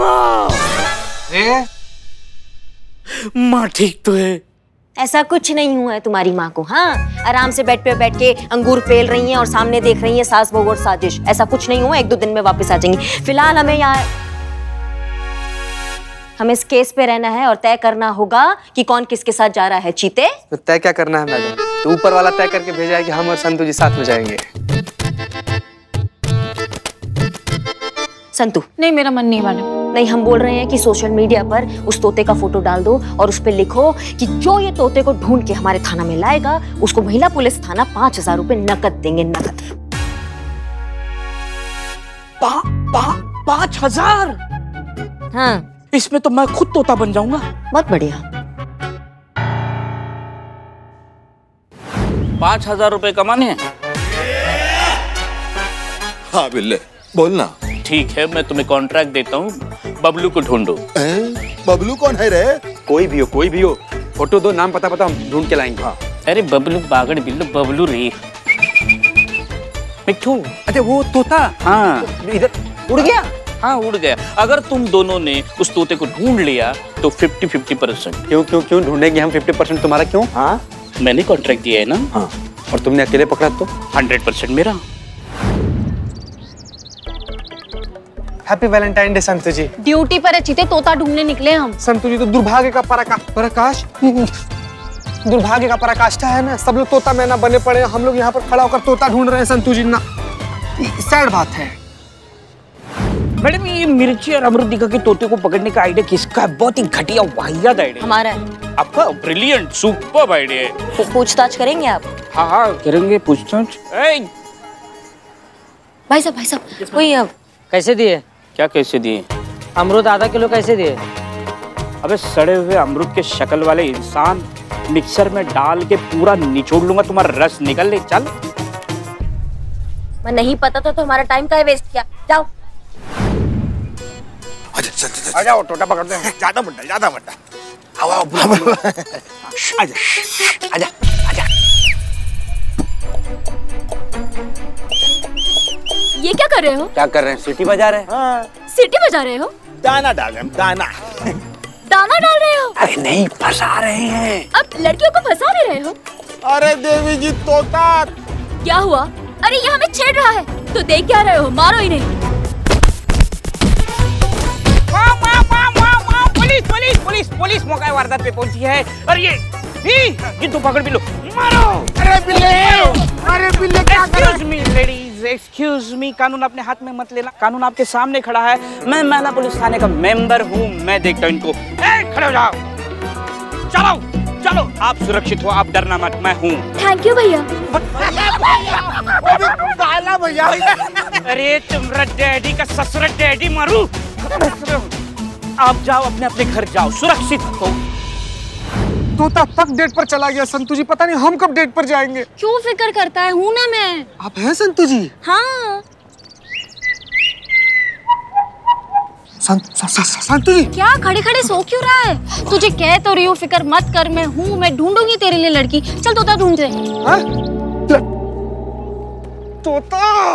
माँ ठीक तो है? ऐसा कुछ नहीं हुआ है तुम्हारी माँ को। हाँ, आराम से बेड पे बैठ के अंगूर पेल रही हैं और सामने देख रही हैं सास-बहू और साजिश। ऐसा कुछ नहीं हुआ। एक दो दिन में वापस आ जाएंगी। फिलहाल हमें यहाँ हमें इस केस पे रहना है और तय करना होगा कि कौन किसके साथ जा रहा है। चीते, तो तय क्या करना है मैडम? तो ऊपर वाला तय करके भेजा है कि हम और संतू जी साथ में जाएंगे। संतू? नहीं, मेरा मन नहीं मैडम। नहीं, हम बोल रहे हैं कि सोशल मीडिया पर उस तोते का फोटो डाल दो और उस पे लिखो कि जो ये तोते को ढूंढ के हमारे थाना में लाएगा उसको महिला पुलिस थाना पांच हजार रुपए नकद देंगे। नकद। पा, पा, पांच हजार? हाँ, इसमें तो मैं खुद तोता बन जाऊंगा। बहुत बढ़िया। पांच हजार रुपए कमाने हैं? हाँ बिल्ले, बोलना। ठीक है, मैं तुम्हें कॉन्ट्रैक्ट देता हूँ, बबलू को ढूंढो। बबलू कौन है रे? कोई भी हो, कोई भी हो, फोटो दो, नाम पता पता हम ढूंढ के लाएंगे। हाँ। अरे बबलू बागड़ बिल्लू बबलू रे मिठू। अच्छा वो तोता? हाँ इधर उड़ गया? हाँ उड़ गया। अगर तुम दोनों ने उस तोते को ढूंढ लिया तो फिफ्टी फिफ्टी परसेंट। क्यों क्यों क्यों ढूंढेंगे हम? फिफ्टी परसेंट तुम्हारा क्यों? हाँ मैंने कॉन्ट्रैक्ट दिया है ना। हाँ और तुमने अकेले पकड़ा तो हंड्रेड परसेंट मेरा। Happy Valentine day Santu ji. Duty पर है चीते, तोता ढूंढने निकले हम। संतु जी तो दुर्भाग्य का पराका पराकाश दुर्भाग्य का पराकाष्ठा है ना। सब लोग तोता मैना बने पड़े, हम लोग यहाँ पर खड़ा होकर तोता ढूंढ रहे हैं संतु जी ना। सैड बात है। मैडम ये मिर्ची और अमरुदिका के तोते को पकड़ने का आइडिया किसका है? बहुत ही घटिया वाहियात आइडिया। हमारा है। आपका? ब्रिलियंट सुपर्ब आइडिया है। पूछताछ करेंगे आप? हाँ हाँ करेंगे पूछताछ। भाई साहब भाई साहब कोई कैसे दिए? क्या कैसे दिए? अमरूद आधा किलो कैसे दिए? अबे सड़े हुए अमरूद के शक्ल वाले इंसान, मिक्सर में डाल के पूरा निचोड़ लूंगा, तुम्हारा रस निकल ले। चल। मैं नहीं पता था तो हमारा टाइम का वेस्ट किया। जाओ आ जाओ, टोटा पकड़ते हैं। ज्यादा बड्डा ज्यादा बड्डा। आओ आओ आजा आजा आजा। ये क्या कर रहे हो? क्या कर रहे हैं? सीटी बजा रहे हैं। हाँ। सीटी बजा रहे हो? दाना डाल रहे हैं, दाना। दाना डाल रहे हो? अरे नहीं, फंसा रहे हैं। अब लड़कियों को फंसा भी रहे हो? अरे देवी जी तोता। क्या हुआ? अरे ये हमें छेड़ रहा है तो देख क्या रहे हो? मारो इन्हें। पुलिस पुलिस पुलिस पुलिस मौका वारदात पे पहुंची है। और ये ये तो पकड़ भी लो। मारो। अरे बिल्ले, अरे बिल्ले क्या कर रहे? Excuse me ladies, excuse me. कानून अपने हाथ में मत लेना, कानून आपके सामने खड़ा है। मैं मैना पुलिस थाने का मेंबर हूँ, मैं देखता हूँ इनको। ए, खड़े हो जाओ। चलो चलो, आप सुरक्षित हो, आप डरना मत, मैं हूँ। थैंक यू भैया। भैया अरे तुम्हारा डैडी का ससुरा डैडी मारू। आप जाओ अपने अपने घर जाओ, सुरक्षित हो। तोता तक डेट पर चला गया संतु जी, पता नहीं हम कब डेट पर जाएंगे। क्यों फिक्र करता है? हूँ ना मैं। आप हैं संतु जी? हाँ। संतु जी क्या खड़े खड़े सो क्यों रहा है? तुझे कह तो रही हूँ फिक्र मत कर, मैं हूँ, मैं ढूंढूंगी तेरे लिए लड़की। चल तोता ढूंढ रहे। तोता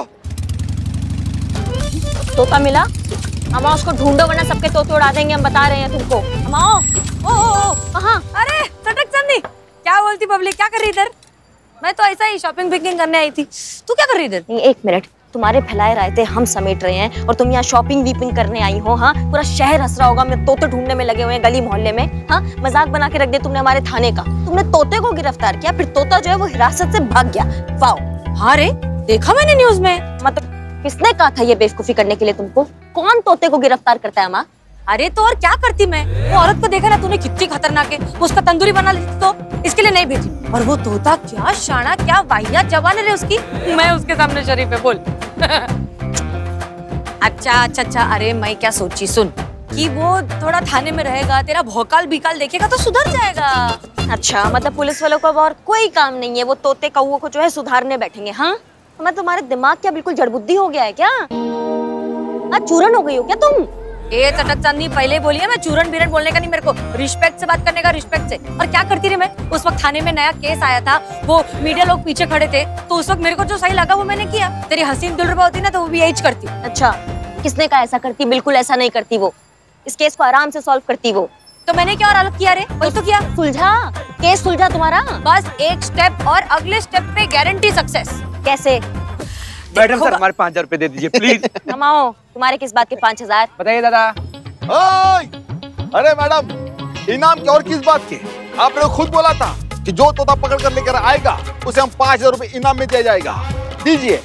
तोता मिला? हम उसको ढूंढो वरना सबके तोते उड़ा देंगे। हम बता रहे हैं तुमको। हम आओ। ओ ओ ओ कहाँ? अरे सटक चंदी, क्या बोलती पब्लिक? क्या कर रही इधर? मैं तो ऐसा ही शॉपिंग पिकिंग करने आई थी। तू क्या कर रही इधर? नहीं एक मिनट, तुम्हारे फैलाए रायते हम समेट रहे हैं और तुम यहाँ शॉपिंग वीपिंग करने आई हो। हाँ पूरा शहर हंस रहा होगा, मैं तोते ढूंढने में लगे हुए हैं गली मोहल्ले में। हाँ मजाक बना के रख दिया तुमने हमारे थाने का। तुमने तोते को गिरफ्तार किया, फिर तोता जो है वो हिरासत से भाग गया। वाओ। हाँ रे, देखा मैंने न्यूज में। मतलब किसने कहा था ये बेवकूफी करने के लिए तुमको? कौन तोते को गिरफ्तार करता है माँ? अरे तो और क्या करती मैं? वो औरत को देखा ना तूने, कितनी खतरनाक है। वो उसका तंदूरी बना लेती तो इसके लिए नहीं भेजी। और वो तोता क्या शाना, क्या वाहियात जवान है उसकी। मैं उसके सामने शरीफ है, बोल। अच्छा अच्छा अच्छा। अरे मैं क्या सोची, सुन कि वो थोड़ा थाने में रहेगा, तेरा भौकाल बिकाल देखेगा तो सुधर जाएगा। अच्छा मतलब पुलिस वालों को और कोई काम नहीं है, वो तोते कौओं को जो है सुधारने बैठेंगे। हाँ मैं तुम्हारे दिमाग क्या बिल्कुल जड़बुद्धि हो गया है क्या? आज चूरन हो गई हो क्या तुम? ए चटक चांदनी, पहले बोलिए मैं चूरन बीरन बोलने का नहीं, मेरे को रिस्पेक्ट से बात करने का, रिस्पेक्ट से। और क्या करती रही मैं? उस वक्त थाने में नया केस आया था, वो मीडिया लोग पीछे खड़े थे, तो उस वक्त मेरे को जो सही लगा वो मैंने किया। तेरी हसीन दिलरुबा होती ना तो वो भी यही करती। अच्छा किसने कहा ऐसा करती? बिल्कुल ऐसा नहीं करती वो। इस केस को आराम से सॉल्व करती वो। तो मैंने क्या और अलग किया रे? वही तो किया। सुलझा, केस सुलझा तुम्हारा। बस एक स्टेप और अगले स्टेप पे गारंटी सक्सेस। कैसे? मैडम सर हमारे पाँच हजार रुपए दे दीजिए प्लीज। कमाओ, तुम्हारे किस बात के पाँच हजार? बताइए दादा। अरे मैडम, इनाम की और किस बात के? आपने तो खुद बोला था कि जो तोता पकड़ कर लेकर आएगा उसे हम पाँच हजार रुपए इनाम में दिया जाएगा। दीजिए।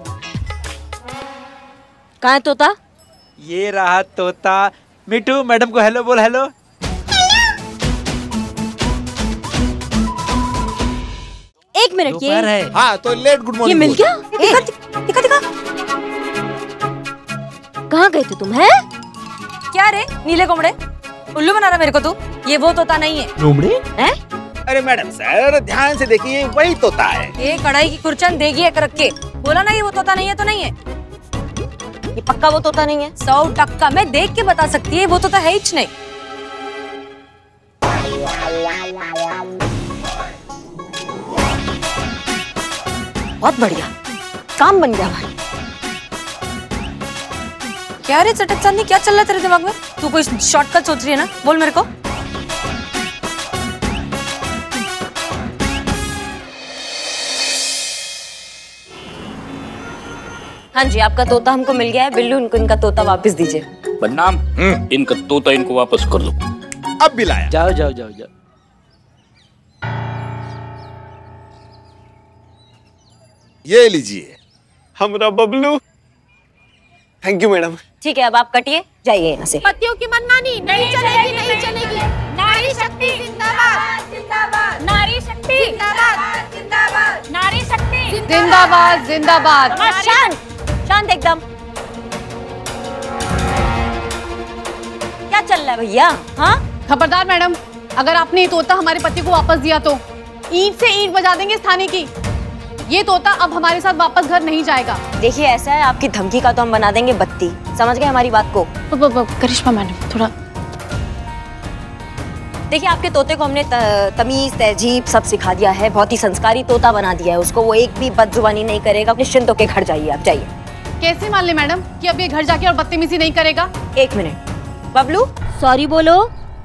कहाँ है तोता? ये रहा तोता। मिठू मैडम को हेलो बोल। हेलो। एक मिनट, ये है। हाँ तो लेट गुड मॉर्निंग। ये मिल गया? दिखा दिखा दिखा। कहाँ गए थे तुम? हैं? क्या रे नीले कोमड़े, उल्लू बना रहा मेरे को तू? ये वो तोता नहीं है। लोमड़ी? हैं? अरे मैडम सर ध्यान से देखिए, वही तोता है। ये कढ़ाई की खुरचन देगी एक रख के। बोला ना ये वो तोता नहीं है तो नहीं है। ये पक्का वो तोता नहीं है? सौ टक्का मैं देख के बता सकती है, वो तोता है ही नहीं। बहुत बढ़िया, काम बन गया हमारा। क्या रे चटक चांदी, क्या चल रहा है तेरे दिमाग में? तू कोई शॉर्टकट सोच रही है ना? बोल मेरे को। हाँ जी, आपका तोता हमको मिल गया है। बिल्लू, इनको इनका तोता वापस दीजिए। बदनाम, इनका तोता इनको वापस कर दो। अब भी लाया। जाओ जाओ जाओ जाओ। ये लीजिए। हमारा बबलू। Thank you madam. ठीक है, अब आप कटिए, जाइए यहाँ से। पतियों की मनमानी नहीं चलेगी, नहीं चलेगी। नारी शक्ति जिंदाबाद, जिंदाबाद। नारी शक्ति जिंदाबाद, जिंदाबाद। नारी शक्ति जिंदाबाद, जिंदाबाद। शांत, शांत एकदम। क्या चल रहा है भैया? हाँ, खबरदार मैडम, अगर आपने ये तोता हमारे पति को वापस दिया तो ईंट से ईंट बजा देंगे इस थाने की। ये तोता अब हमारे साथ वापस घर नहीं जाएगा। देखिए, ऐसा है, आपकी धमकी का तो हम बना देंगे बत्ती। समझ गए हमारी बात को? करिश्मा मैडम थोड़ा देखिए, आपके तोते को हमने तमीज तहजीब सब सिखा दिया है, बहुत ही संस्कारी तोता बना दिया है उसको। वो एक भी बदजुबानी नहीं करेगा। निश्चिंत होके घर जाइए, आप जाइए। कैसे मान ले मैडम कि अब ये घर जाके और बदतमीजी नहीं करेगा? एक मिनट, बबलू सॉरी बोलो।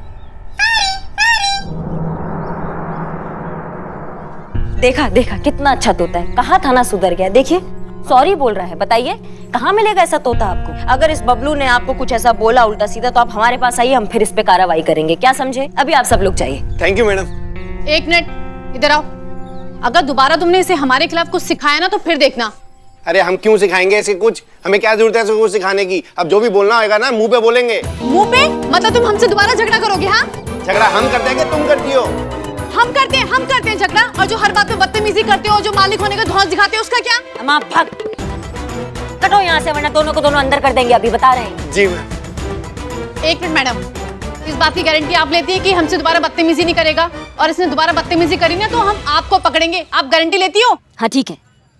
देखा देखा कितना अच्छा तोता है, कहा था ना सुधर गया। देखिए सॉरी बोल रहा है। बताइए कहाँ मिलेगा ऐसा तोता आपको? अगर इस बबलू ने आपको कुछ ऐसा बोला उल्टा सीधा तो आप हमारे पास आइए, हम फिर इस पे कार्रवाई करेंगे। क्या समझे? अभी आप सब लोग चाहिए। Thank you madam. एक मिनट, इधर आओ। अगर दोबारा तुमने इसे हमारे खिलाफ कुछ सिखाया ना तो फिर देखना। अरे हम क्यों सिखाएंगे ऐसे कुछ? हमें क्या जरूरत है ऐसे कुछ सिखाने की? अब जो भी बोलना होगा ना मुंह पे बोलेंगे। मुंह पे? मतलब तुम हमसे दोबारा झगड़ा करोगे? हाँ, झगड़ा हम करते हैं कि तुम करती हो? हम करते हैं, हम करते हैं झगड़ा। और जो हर बात पे बदतमीजी करते हो, जो मालिक होने का धौंस दिखाते हो, उसका क्या? हम आप भाग कटो यहाँ से, वरना दोनों को दोनों अंदर कर देंगे। अभी बता रहे हैं। जी मैम। एक मिनट मैडम, इस बात की गारंटी आप लेती है कि हमसे दोबारा बदतमीजी नहीं करेगा? और इसने दोबारा बदतमीजी करी ना तो हम आपको पकड़ेंगे। आप गारंटी लेती हो? हाँ ठीक है।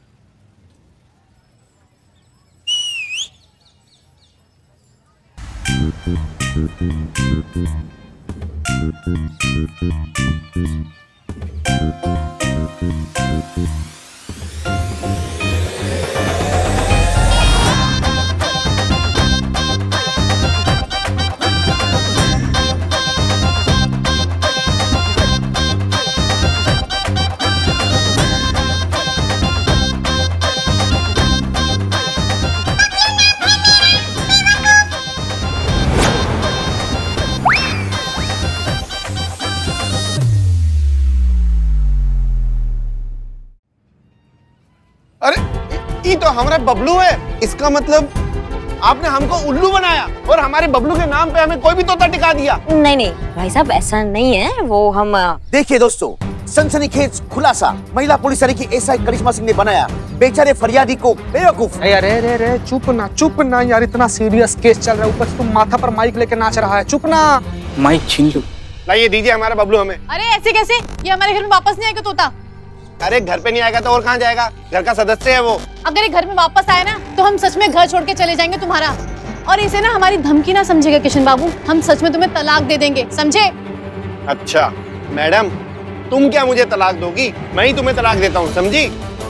ये तो हमारा बबलू है। इसका मतलब आपने हमको उल्लू बनाया और हमारे बबलू के नाम पे हमें कोई भी तोता टिका दिया। नहीं नहीं भाई साहब, ऐसा नहीं है। वो हम देखिए दोस्तों, सनसनीखेज खुलासा महिला पुलिस की एस आई करिश्मा सिंह ने बनाया बेचारे फरियादी को बेवकूफ। अरे अरे अरे चुप ना चुप ना यार, इतना सीरियस केस चल रहा है, ऊपर से तुम माथा पर माइक लेके नाच रहा है। चुप ना। माइक छीन लो। लाइए दीजिए हमारा बबलू हमें। अरे ऐसे कैसे? ये हमारे घर में वापस नहीं आएगा तोता। अरे घर पे नहीं आएगा तो और कहाँ जाएगा? घर का सदस्य है वो। अगर ये घर में वापस आए ना तो हम सच में घर छोड़ के चले जाएंगे तुम्हारा। और इसे ना हमारी धमकी ना समझेगा किशन बाबू, हम सच में तुम्हें तलाक दे देंगे, समझे? अच्छा मैडम, तुम क्या मुझे तलाक दोगी? मैं ही तुम्हें तलाक देता हूँ, समझी?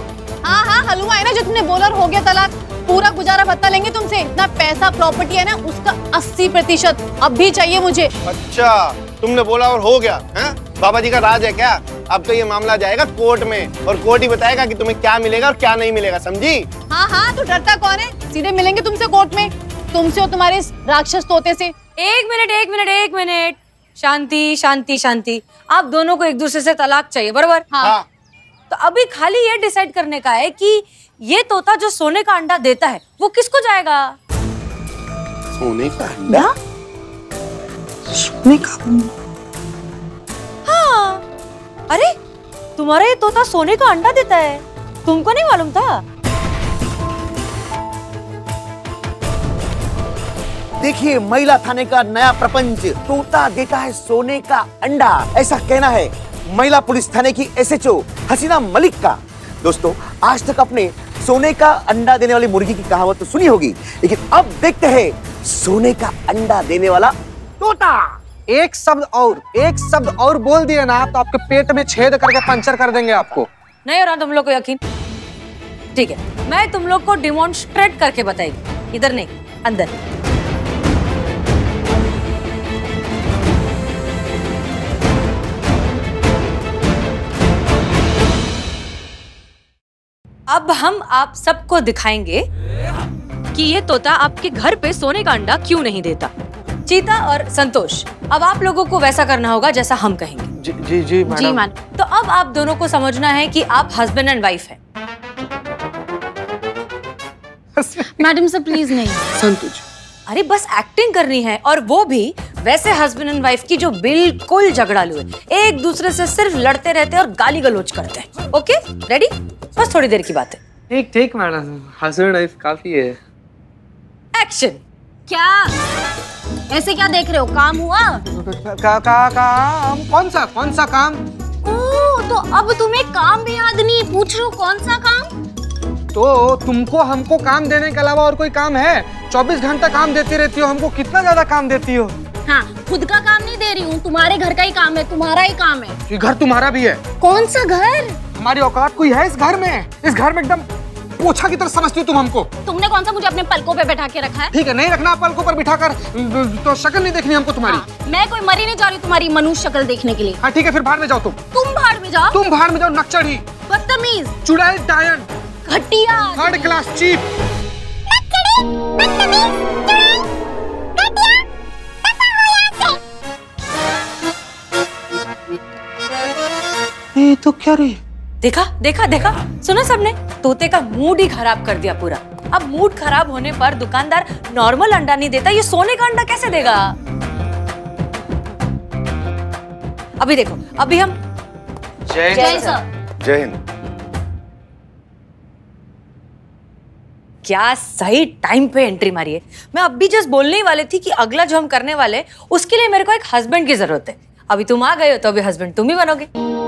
हाँ हाँ, हलवा है ना जो तुमने बोला, हो गया तलाक। पूरा गुजारा भत्ता लेंगे तुमसे। इतना पैसा प्रॉपर्टी है ना उसका अस्सी प्रतिशत अब भी चाहिए मुझे। अच्छा, तुमने बोला और हो गया है? बाबा जी का राज है क्या? अब तो ये मामला जाएगा कोर्ट में और कोर्ट ही बताएगा कि तुम्हें क्या मिलेगा और क्या नहीं मिलेगा, समझी? हाँ हाँ, तो डरता कौन है? सीधे मिलेंगे तुमसे कोर्ट में, तुमसे और तुम्हारे राक्षस तोते से। एक मिनट एक मिनट एक मिनट, शांति शांति शांति। आप दोनों को एक दूसरे से तलाक चाहिए, बराबर? हाँ, हाँ। तो अभी खाली ये डिसाइड करने का है कि ये तोता जो सोने का अंडा देता है वो किसको जाएगा? सोने का अंडा? सोने का अंडा? हाँ, अरे तुम्हारा ये तोता सोने का अंडा देता है, तुमको नहीं मालूम था? देखिए महिला थाने का नया प्रपंच, तोता देता है सोने का अंडा, ऐसा कहना है महिला पुलिस थाने की S H O Hasina Malik का। दोस्तों, आज तक अपने सोने का अंडा देने वाली मुर्गी की कहावत तो सुनी होगी, लेकिन अब देखते हैं सोने का अंडा देने वाला तोता। एक शब्द और एक शब्द और बोल दिए ना तो आपके पेट में छेद करके पंचर कर देंगे आपको। नहीं हो रहा तुम लोग को यकीन? ठीक है, मैं तुम लोग को डिमॉन्स्ट्रेट करके बताएगी। इधर नहीं, अंदर। अब हम आप सबको दिखाएंगे कि ये तोता आपके घर पे सोने का अंडा क्यों नहीं देता। चीता और संतोष, अब आप लोगों को वैसा करना होगा जैसा हम कहेंगे। जी जी जी मैडम। जी मैडम। तो अब आप दोनों को समझना है कि आप हस्बैंड एंड वाइफ हैं। मैडम से प्लीज नहीं। संतोष, अरे बस एक्टिंग करनी है, और वो भी वैसे हस्बैंड एंड वाइफ की जो बिल्कुल झगड़ालू है, एक दूसरे से सिर्फ लड़ते रहते हैं और गाली गलौज करते हैं। Okay, ready? बस थोड़ी देर की बात है। ठीक ठीक मैडम, हस्बैंड वाइफ काफी है। एक्शन। क्या ऐसे क्या देख रहे हो? काम हुआ? का, का, काम? कौन सा कौन सा काम? ओह, तो अब तुम्हें काम भी याद नहीं? पूछ रहे हो कौन सा काम? तो तुमको हमको काम देने के अलावा और कोई काम है? चौबीस घंटा काम देती रहती हो हमको, कितना ज्यादा काम देती हो? हाँ, खुद का काम नहीं दे रही हूँ, तुम्हारे घर का ही काम है, तुम्हारा ही काम है। ये घर तुम्हारा भी है? कौन सा घर? हमारी औकात कोई है इस घर में? इस घर में एकदम पोछा की तरह समझती हो तुम हमको। तुमने कौन सा मुझे अपने पलकों पे बैठा के रखा है? ठीक है, नहीं रखना पलकों पर बिठा कर, तो शक्ल नहीं देखनी हमको तुम्हारी। हाँ, मैं कोई मरी नहीं जा रही तुम्हारी मनुष्य शक्ल देखने के लिए। हाँ ठीक है, फिर बाहर में जाओ तुम। तुम बाहर में जाओ? तुम बाहर में जाओ, नक्चढ़ी, बदतमीज, चुड़ैल, डायन, घटिया, थर्ड क्लास चीप। ये तो क्या रे? देखा देखा देखा, सुनो सबने, तोते का मूड ही खराब कर दिया पूरा। अब मूड खराब होने पर दुकानदार नॉर्मल अंडा नहीं देता, ये सोने का अंडा कैसे देगा? अभी देखो, अभी हम जय जय सर। जय हिंद। क्या सही टाइम पे एंट्री मारी है। मैं अभी जस्ट बोलने ही वाली थी कि अगला जो हम करने वाले, उसके लिए मेरे को एक हस्बैंड की जरूरत है। अभी तुम आ गए हो तो अभी हस्बैंड तुम ही बनोगे।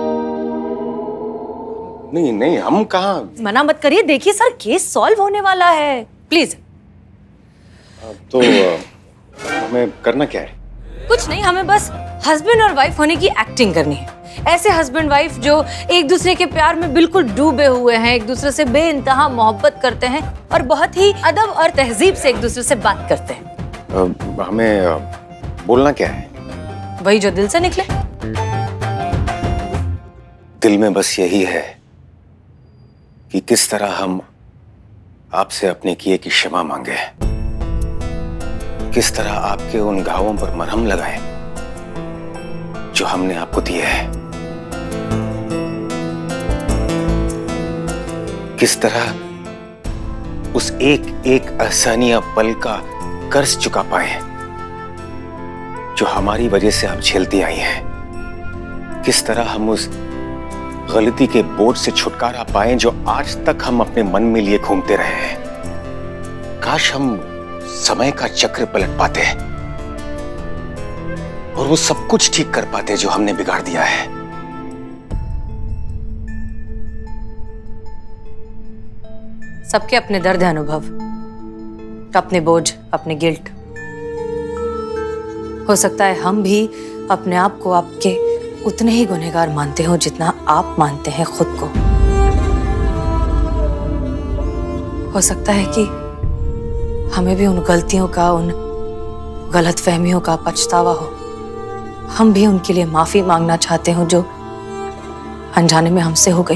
नहीं नहीं, हम कहाँ। मना मत करिए, देखिए सर, केस सॉल्व होने वाला है, प्लीज। तो हमें करना क्या है? कुछ नहीं, हमें बस हस्बैंड और वाइफ होने की एक्टिंग करनी है। ऐसे हस्बैंड वाइफ जो एक दूसरे के प्यार में बिल्कुल डूबे हुए हैं, एक दूसरे से बेइंतहा मोहब्बत करते हैं और बहुत ही अदब और तहजीब से एक दूसरे से बात करते हैं। आ, हमें आ, बोलना क्या है? वही जो दिल से निकले। दिल में बस यही है कि किस तरह हम आपसे अपने किए की क्षमा मांगे, किस तरह आपके उन घावों पर मरहम लगाए जो हमने आपको दिए हैं, किस तरह उस एक एक एहसानिया पल का कर्ज चुका पाए जो हमारी वजह से आप झेलती आई हैं, किस तरह हम उस गलती के बोझ से छुटकारा पाएं जो आज तक हम अपने मन में लिए घूमते रहे हैं। काश हम समय का चक्र पलट पाते और वो सब कुछ ठीक कर पाते जो हमने बिगाड़ दिया है। सबके अपने दर्द है अनुभव, अपने बोझ, अपने गिल्ट। हो सकता है हम भी अपने आप को आपके उतने ही गुनहगार मानते हो जितना आप मानते हैं खुद को। हो सकता है कि हमें भी उन गलतियों का, उन गलतफहमियों का पछतावा हो। हम भी उनके लिए माफी मांगना चाहते हो जो अनजाने में हमसे हो गई।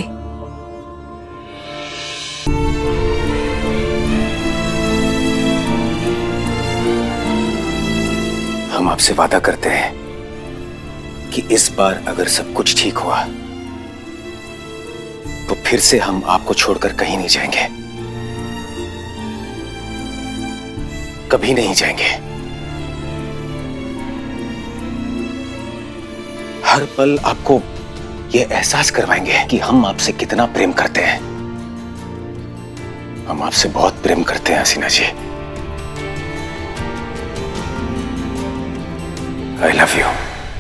हम आपसे वादा करते हैं कि इस बार अगर सब कुछ ठीक हुआ तो फिर से हम आपको छोड़कर कहीं नहीं जाएंगे, कभी नहीं जाएंगे। हर पल आपको यह एहसास करवाएंगे कि हम आपसे कितना प्रेम करते हैं। हम आपसे बहुत प्रेम करते हैं हसीना जी। I love you.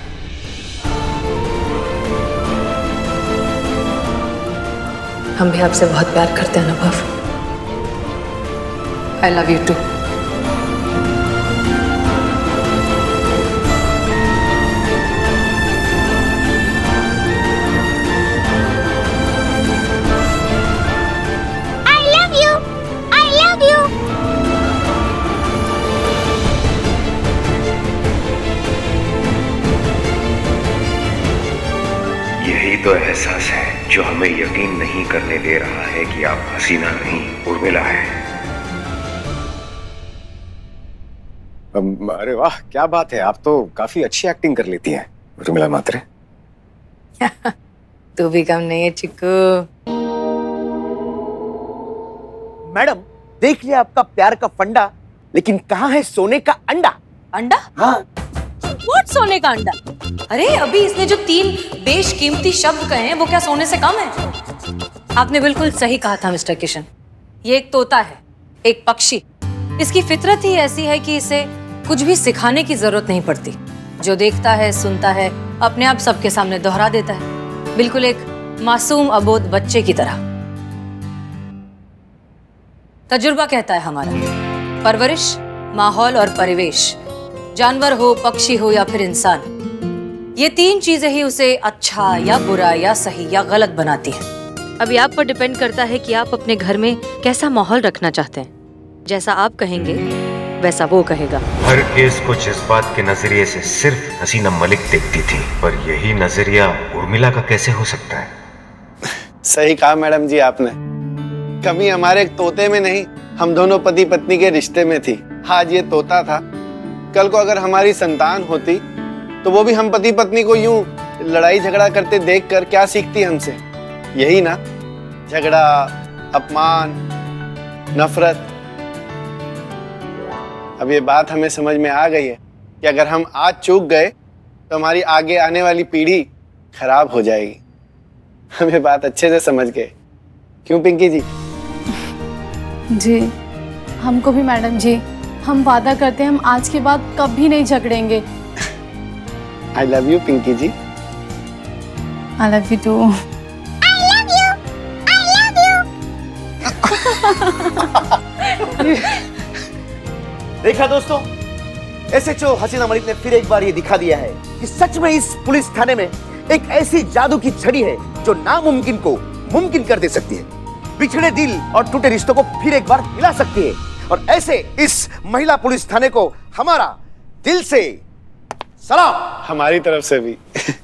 हम भी आपसे बहुत प्यार करते हैं Anubhav. I love you too. आई तो एहसास है जो हमें यकीन नहीं करने दे रहा है कि आप हसीना नहीं उर्मिला है। अरे वाह, क्या बात है, आप तो काफी अच्छी एक्टिंग कर लेती हैं उर्मिला मात्रे। तू भी कम नहीं है चिक्कू। मैडम देख लिया आपका प्यार का फंडा, लेकिन कहाँ है सोने का अंडा? अंडा? हाँ। व्हाट सोने का अंडा? अरे अभी इसने जो तीन बेशकीमती शब्द कहे हैं वो क्या सोने से कम है? आपने बिल्कुल सही कहा था मिस्टर किशन। ये एक तोता है, एक पक्षी। इसकी फितरत ही ऐसी है कि इसे कुछ भी सिखाने की जरूरत नहीं पड़ती। जो देखता है, सुनता है, अपने आप सबके सामने दोहरा देता है, बिल्कुल एक मासूम अबोध बच्चे की तरह। तजुर्बा कहता है हमारा, परवरिश, माहौल और परिवेश, जानवर हो, पक्षी हो या फिर इंसान, ये तीन चीजें ही उसे अच्छा या बुरा या सही या गलत बनाती हैं। अभी आप पर डिपेंड करता है कि आप अपने घर में कैसा माहौल रखना चाहते हैं। जैसा आप कहेंगे वैसा वो कहेगा। हर केस को जज्बात के नजरिए से सिर्फ हसीना मलिक देखती थी, पर यही नजरिया उर्मिला का कैसे हो सकता है? सही कहा मैडम जी आपने। कमी हमारे एक तोते में नहीं, हम दोनों पति पत्नी के रिश्ते में थी। आज ये तोता था, कल को अगर हमारी संतान होती तो वो भी हम पति पत्नी को यूं लड़ाई झगड़ा करते देखकर क्या सीखती हमसे? यही ना, झगड़ा, अपमान, नफरत। अब ये बात हमें समझ में आ गई है कि अगर हम आज चूक गए तो हमारी आगे आने वाली पीढ़ी खराब हो जाएगी। हम ये बात अच्छे से समझ गए, क्यों पिंकी जी? जी हमको भी मैडम जी, हम वादा करते हैं हम आज के बाद कभी नहीं झगड़ेंगे। I love you Pinky ji. I love you too. देखा दोस्तों, S H O Hasina Malik ने फिर एक बार ये दिखा दिया है कि सच में इस पुलिस थाने में एक ऐसी जादू की छड़ी है जो नामुमकिन को मुमकिन कर दे सकती है, बिछड़े दिल और टूटे रिश्तों को फिर एक बार मिला सकती है। और ऐसे इस महिला पुलिस थाने को हमारा दिल से सलाम। हमारी तरफ से भी।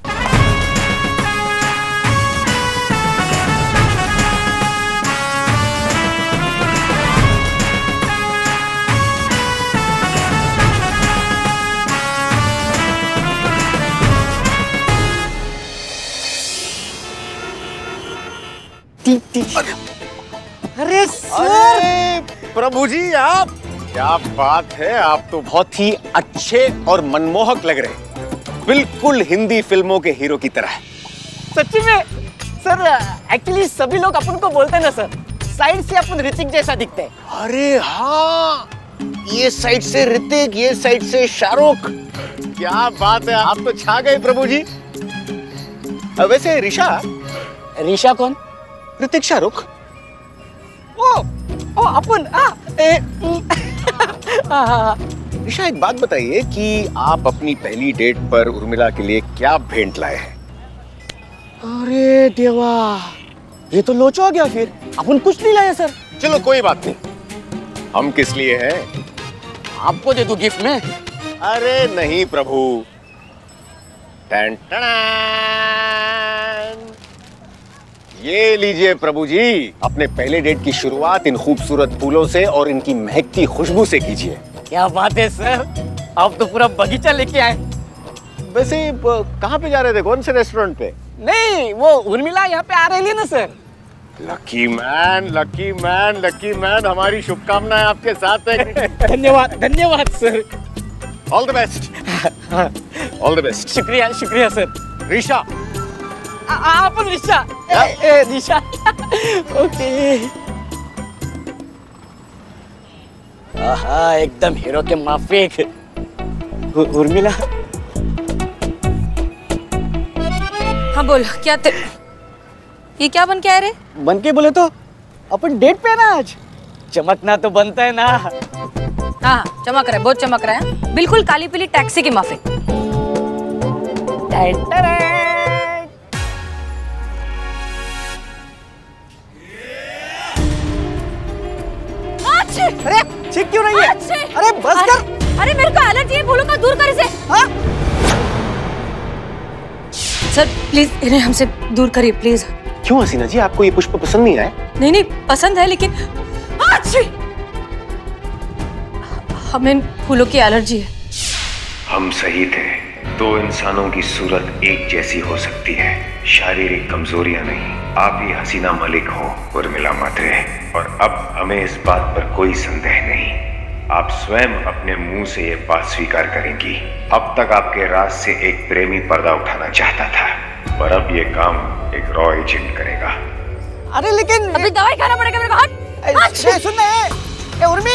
अरे सर! प्रभु जी आप, क्या बात है, आप तो बहुत ही अच्छे और मनमोहक लग रहे हैं, बिल्कुल हिंदी फिल्मों के हीरो की तरह। सच्ची में सर, एक्चुअली सभी लोग अपन को बोलते हैं ना सर, साइड से अपन ऋतिक जैसा दिखते हैं। अरे हाँ, ये साइड से ऋतिक, ये साइड से शाहरुख। क्या बात है, आप तो छा गए प्रभु जी। वैसे ऋषा, ऋषा कौन? ऋतिक शाहरुख। ओ, ओ अपन आ, ए, ऋषा एक बात बताइए कि आप अपनी पहली डेट पर उर्मिला के लिए क्या भेंट लाए हैं? अरे देवा, ये तो लोचो आ गया। फिर अपन कुछ नहीं लाए सर। चलो कोई बात नहीं, हम किस लिए हैं? आपको दे दूं गिफ्ट में? अरे नहीं प्रभु। टन टन, ये लीजिए प्रभु जी, अपने पहले डेट की शुरुआत इन खूबसूरत फूलों से और इनकी महकती खुशबू से कीजिए। क्या बात है सर, आप तो पूरा बगीचा लेके आए। वैसे कहाँ पे जा रहे थे, कौन से रेस्टोरेंट पे? नहीं, वो उर्मिला यहाँ पे आ रही है ना sir. Lucky man, lucky man, lucky man, हमारी शुभकामनाएं आपके साथ है। धन्यवाद, धन्यवाद sir. All the best, all the best. शुक्रिया, शुक्रिया सर। ऋषा, आप ऋषा, ए ऋषा, ओके। आहा, एकदम हीरो के माफिक। उर्मिला, हाँ बोल, क्या ते... ये क्या बन के आए रे? बन के बोले तो अपन डेट पे ना आज, चमकना तो बनता है ना। हाँ चमक रहा है, बहुत चमक रहा है, बिल्कुल काली पीली टैक्सी की माफिक। अरे ठीक क्यों नहीं है? अरे बस कर। अरे मेरे को एलर्जी है, फूलों का दूर कर इसे। हाँ? सर प्लीज इन्हें हमसे दूर करिए प्लीज। क्यों हसीना जी, आपको ये पुष्प पसंद नहीं आए? नहीं नहीं पसंद है, लेकिन हमें फूलों की एलर्जी है। हम सही थे, दो इंसानों की सूरत एक जैसी हो सकती है, शारीरिक कमजोरियां नहीं। आप ही हसीना मलिक हो, उर्मिला मात्रे, और अब हमें इस बात पर कोई संदेह नहीं, आप स्वयं अपने मुंह से ये बात स्वीकार करेंगी। अब तक आपके राज से एक प्रेमी पर्दा उठाना चाहता था, पर अब ये काम एक रॉ एजेंट करेगा। अरे लेकिन अभी दवाई खाना पड़ेगा मेरे को। हट सुन ए उर्मी,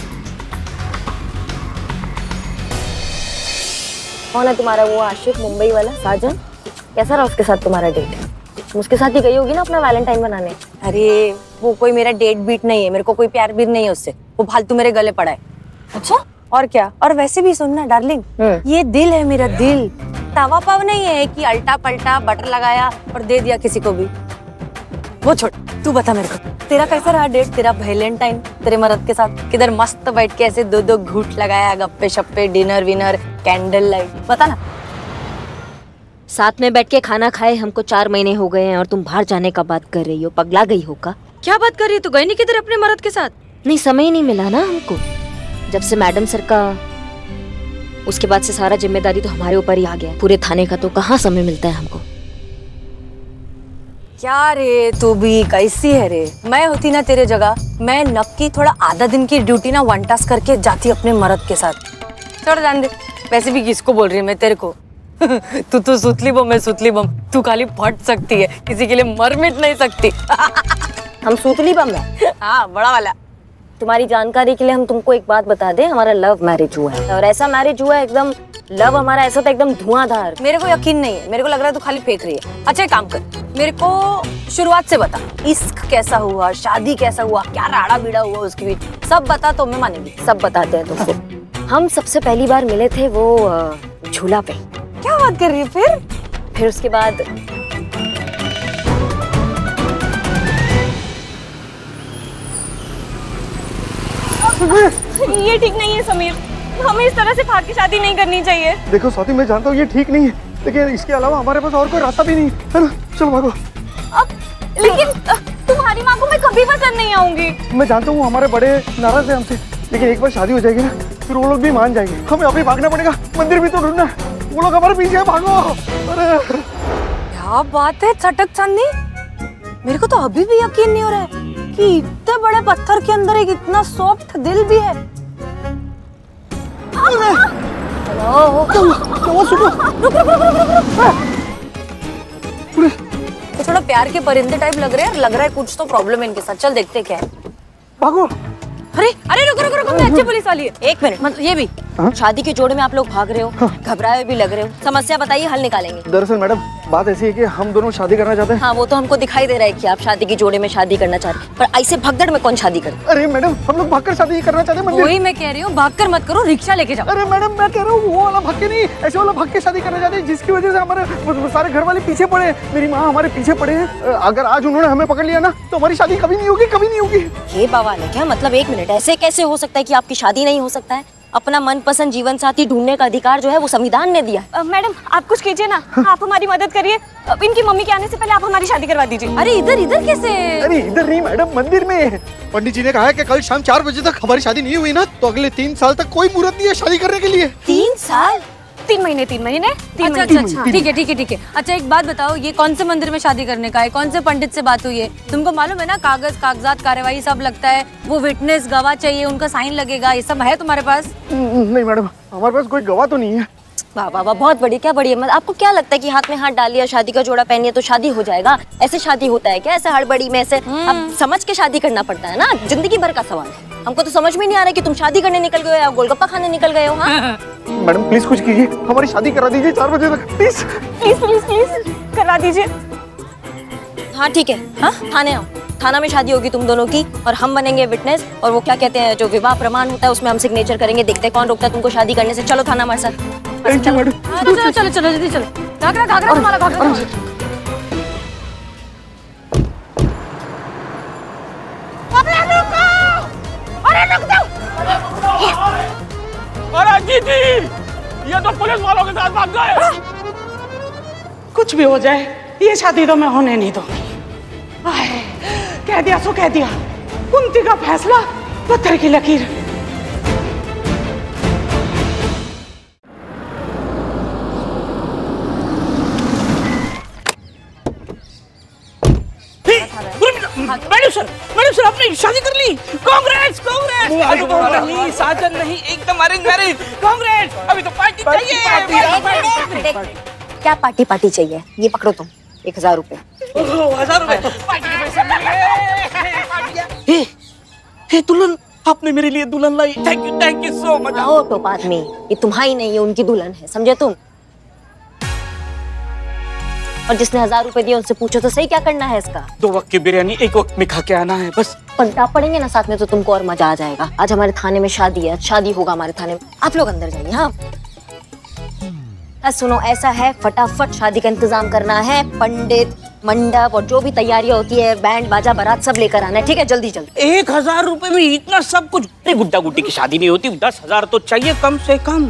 कौन है तुम्हारा वो आशिक मुंबई वाला साजन? कैसा रहा उसके साथ तुम्हारा डेट? तुम उसके साथ ही गई होगी ना अपना वैलेंटाइन बनाने। अरे वो कोई मेरा डेट बीट नहीं है, मेरे को कोई प्यार भी नहीं है उससे, वो फालतू मेरे गले पड़ा है। अच्छा और क्या? और वैसे भी सुनना डार्लिंग, ये दिल है मेरा दिल, तवा पाव नहीं है कि अल्टा पलटा बटर लगाया और दे दिया किसी को भी। वो छोड़, तू बता मेरे को तेरा कैसा रहा डेट, तेरा वैलेंटाइन तेरे मर्द के साथ? किधर मस्त बैठ के ऐसे दो दो घूट लगाया, गप्पे शप्पे, डिनर विनर, कैंडल लाइट, बता ना। साथ में बैठ के खाना खाए हमको चार महीने हो गए हैं और तुम बाहर जाने का बात कर रही हो, पगला गई हो का? क्या बात कर रही है? तू गई नहीं किधर अपने मर्द के साथ? नहीं, समय ही नहीं मिला ना हमको। जब से मैडम सर का, उसके बाद से सारा जिम्मेदारी तो हमारे ऊपर ही आ गया, पूरे थाने का, तो कहाँ समय मिलता है हमको। क्या रे तू भी कैसी है रे? मैं होती ना तेरे जगह, मैं नक्की थोड़ा आधा दिन की ड्यूटी ना वन टास्क करके जाती अपने मर्द के साथ। छोड़ जान दे, वैसे भी किसको बोल रही है मैं तेरे को? तू तो सुतली बम है, सुतली बम, तू खाली फट सकती है, किसी के लिए मर मिट नहीं सकती। हम सुतली बम है? हाँ बड़ा वाला। तुम्हारी जानकारी के लिए हम तुमको एक बात बता दें, हमारा लव मैरिज हुआ है, और ऐसा मैरिज हुआ है एकदम लव हमारा ऐसा था एकदम धुआंधार। मेरे को यकीन नहीं है, मेरे को लग रहा है तू खाली फेंक रही है। अच्छा एक काम कर, मेरे को शुरुआत से बता, इश्क कैसा हुआ, शादी कैसा हुआ, क्या राड़ा बीड़ा हुआ उसके बीच, सब बता तो मैं मानेंगी। सब बताते हैं तुमको। हम सबसे पहली बार मिले थे वो झूला पे। क्या बात कर रही है? फिर फिर उसके बाद ये ठीक नहीं है समीर, हमें इस तरह से भाग के शादी नहीं करनी चाहिए। देखो स्वाति, मैं जानता हूँ ये ठीक नहीं है, लेकिन इसके अलावा हमारे पास और कोई रास्ता भी नहीं है ना। चलो भागो। अब लेकिन तुम्हारी माँ को मैं कभी पसंद नहीं आऊंगी। मैं जानता हूँ हमारे बड़े नाराज है हमसे, लेकिन एक बार शादी हो जाएगी ना फिर वो लोग भी मान जाएंगे। हमें अभी भागना पड़ेगा, मंदिर भी तो ढूंढना, वो लोग हमारे पीछे है, भागो। अरे क्या बात है चटक चांदी, मेरे को तो अभी भी यकीन नहीं हो रहा है कि इतने बड़े पत्थर के अंदर एक इतना सॉफ्ट दिल भी है। तो थोड़ा प्यार के परिंदे टाइप लग रहे हैं, लग रहा है कुछ तो प्रॉब्लम है इनके साथ। चल देखते क्या है। भागो। अरे अरे रुको रुको रुको, मैं अच्छी पुलिस वाली है। एक मिनट, मतलब ये भी हाँ? शादी के जोड़े में आप लोग भाग रहे हो, घबराए भी लग रहे हो, समस्या बताइए, हल निकालेंगे। दरअसल मैडम बात ऐसी है कि हम दोनों शादी करना चाहते हैं। हाँ वो तो हमको दिखाई दे रहा है कि आप शादी के जोड़े में शादी करना चाहते हैं, पर ऐसे भगदड़ में कौन शादी करे? अरे मैडम हम लोग भागकर शादी करना चाहते हैं। वही मैं कह रही हूँ, भागकर मत करो, रिक्शा लेके जाओ। अरे मैडम मैं कह रहा हूँ वो वाला भाग के नहीं, ऐसे वाला भाग के शादी करना चाहते हैं जिसकी वजह से हमारे सारे घर वाले पीछे पड़े हैं, मेरी माँ हमारे पीछे पड़े हैं। अगर आज उन्होंने हमें पकड़ लिया ना तो हमारी शादी कभी नहीं होगी, कभी नहीं होगी। ये बवाल है क्या? मतलब एक मिनट, ऐसे कैसे हो सकता है कि आपकी शादी नहीं हो सकता है? अपना मनपसंद जीवन साथी ढूंढने का अधिकार जो है वो संविधान ने दिया है। मैडम आप कुछ कीजिए ना, आप हमारी मदद करिए, इनकी मम्मी के आने से पहले आप हमारी शादी करवा दीजिए। अरे इधर इधर कैसे? अरे इधर नहीं मैडम, मंदिर में। पंडित जी ने कहा है कि कल शाम चार बजे तक हमारी शादी नहीं हुई ना तो अगले तीन साल तक कोई मुहूर्त नहीं है शादी करने के लिए। तीन साल? तीन महीने तीन महीने अच्छा अच्छा अच्छा ठीक है ठीक है ठीक है। अच्छा एक बात बताओ, ये कौन से मंदिर में शादी करने का है? कौन से पंडित से बात हुई है? तुमको मालूम है ना, कागज कागजात कार्यवाही सब लगता है, वो विटनेस गवाह चाहिए, उनका साइन लगेगा, ये सब है तुम्हारे पास? नहीं मैडम हमारे पास कोई गवाह तो नहीं है। वाह वाह वाह, बहुत बढ़िया, क्या बढ़िया। मतलब आपको क्या लगता है कि हाथ में हाथ डाल लिया, शादी का जोड़ा पहनिए तो शादी हो जाएगा? ऐसे शादी होता है क्या? ऐसे हड़बड़ी में ऐसे अब समझ के शादी करना पड़ता है ना, जिंदगी भर का सवाल है। हमको तो समझ में नहीं आ रहा है कि तुम शादी करने निकल गए हो या गोलगप्पा खाने निकल गए हो। हाँ मैडम प्लीज कुछ कीजिए, हमारी शादी करा दीजिए चार बजे तक, प्लीज प्लीज प्लीज प्लीज करा दीजिए। हाँ ठीक है, हाँ थाने आओ, थाना में शादी होगी तुम दोनों की और हम बनेंगे विटनेस, और वो क्या कहते हैं जो विवाह प्रमाण होता है उसमें हम सिग्नेचर करेंगे, देखते हैं कौन रोकता है तुमको शादी करने से। चलो थाना हमारे साथ। Thank you madam. चलो चलो चलो चलो जल्दी चलो, घाघरा घाघरा तुम्हारा घाघरा। अरे रुक जाओ! अरे जीती, ये तो पुलिस वालों के साथ भाग गए। कुछ भी हो जाए, ये शादी तो मैं होने नहीं दूंगी। आए, कह दिया सो कह दिया, कुंती का फैसला पत्थर की लकीर। मैडम सर, मैडम सर आपने शादी कर ली, कांग्रेस कांग्रेस। नहीं साजन नहीं, एकदम अरेंज मैरिज, कांग्रेस। अभी तो पार्टी चाहिए। क्या पार्टी पार्टी चाहिए? ये पकड़ो तुम, एक हजार रुपए। हजार रुपए पार्टी के पैसे। हे दुल्हन, आपने मेरे लिए दुल्हन लाई, thank you thank you so much. ओ टोप आदमी, ये तुम्हारी नहीं है, उनकी दुल्हन है, समझे तुम? और जिसने हजार रुपए दिए उनसे पूछो तो सही क्या करना है इसका? दो वक्त की बिरयानी एक वक्त में खा के आना है बस। पंजाब पढ़ेंगे ना साथ में तो तुमको और मजा आ जाएगा। आज हमारे थाने में शादी है, शादी होगा हमारे थाने में, आप लोग अंदर जाइए। हाँ सुनो, ऐसा है फटाफट शादी का इंतजाम करना है, पंडित मंडप और जो भी तैयारियां होती है, बैंड बाजा बारात सब लेकर आना है, ठीक है? जल्दी जल्दी। एक हजार रुपए में इतना सब कुछ? अरे गुड्डा गुड्डी की शादी नहीं होती, दस हजार तो चाहिए कम से कम।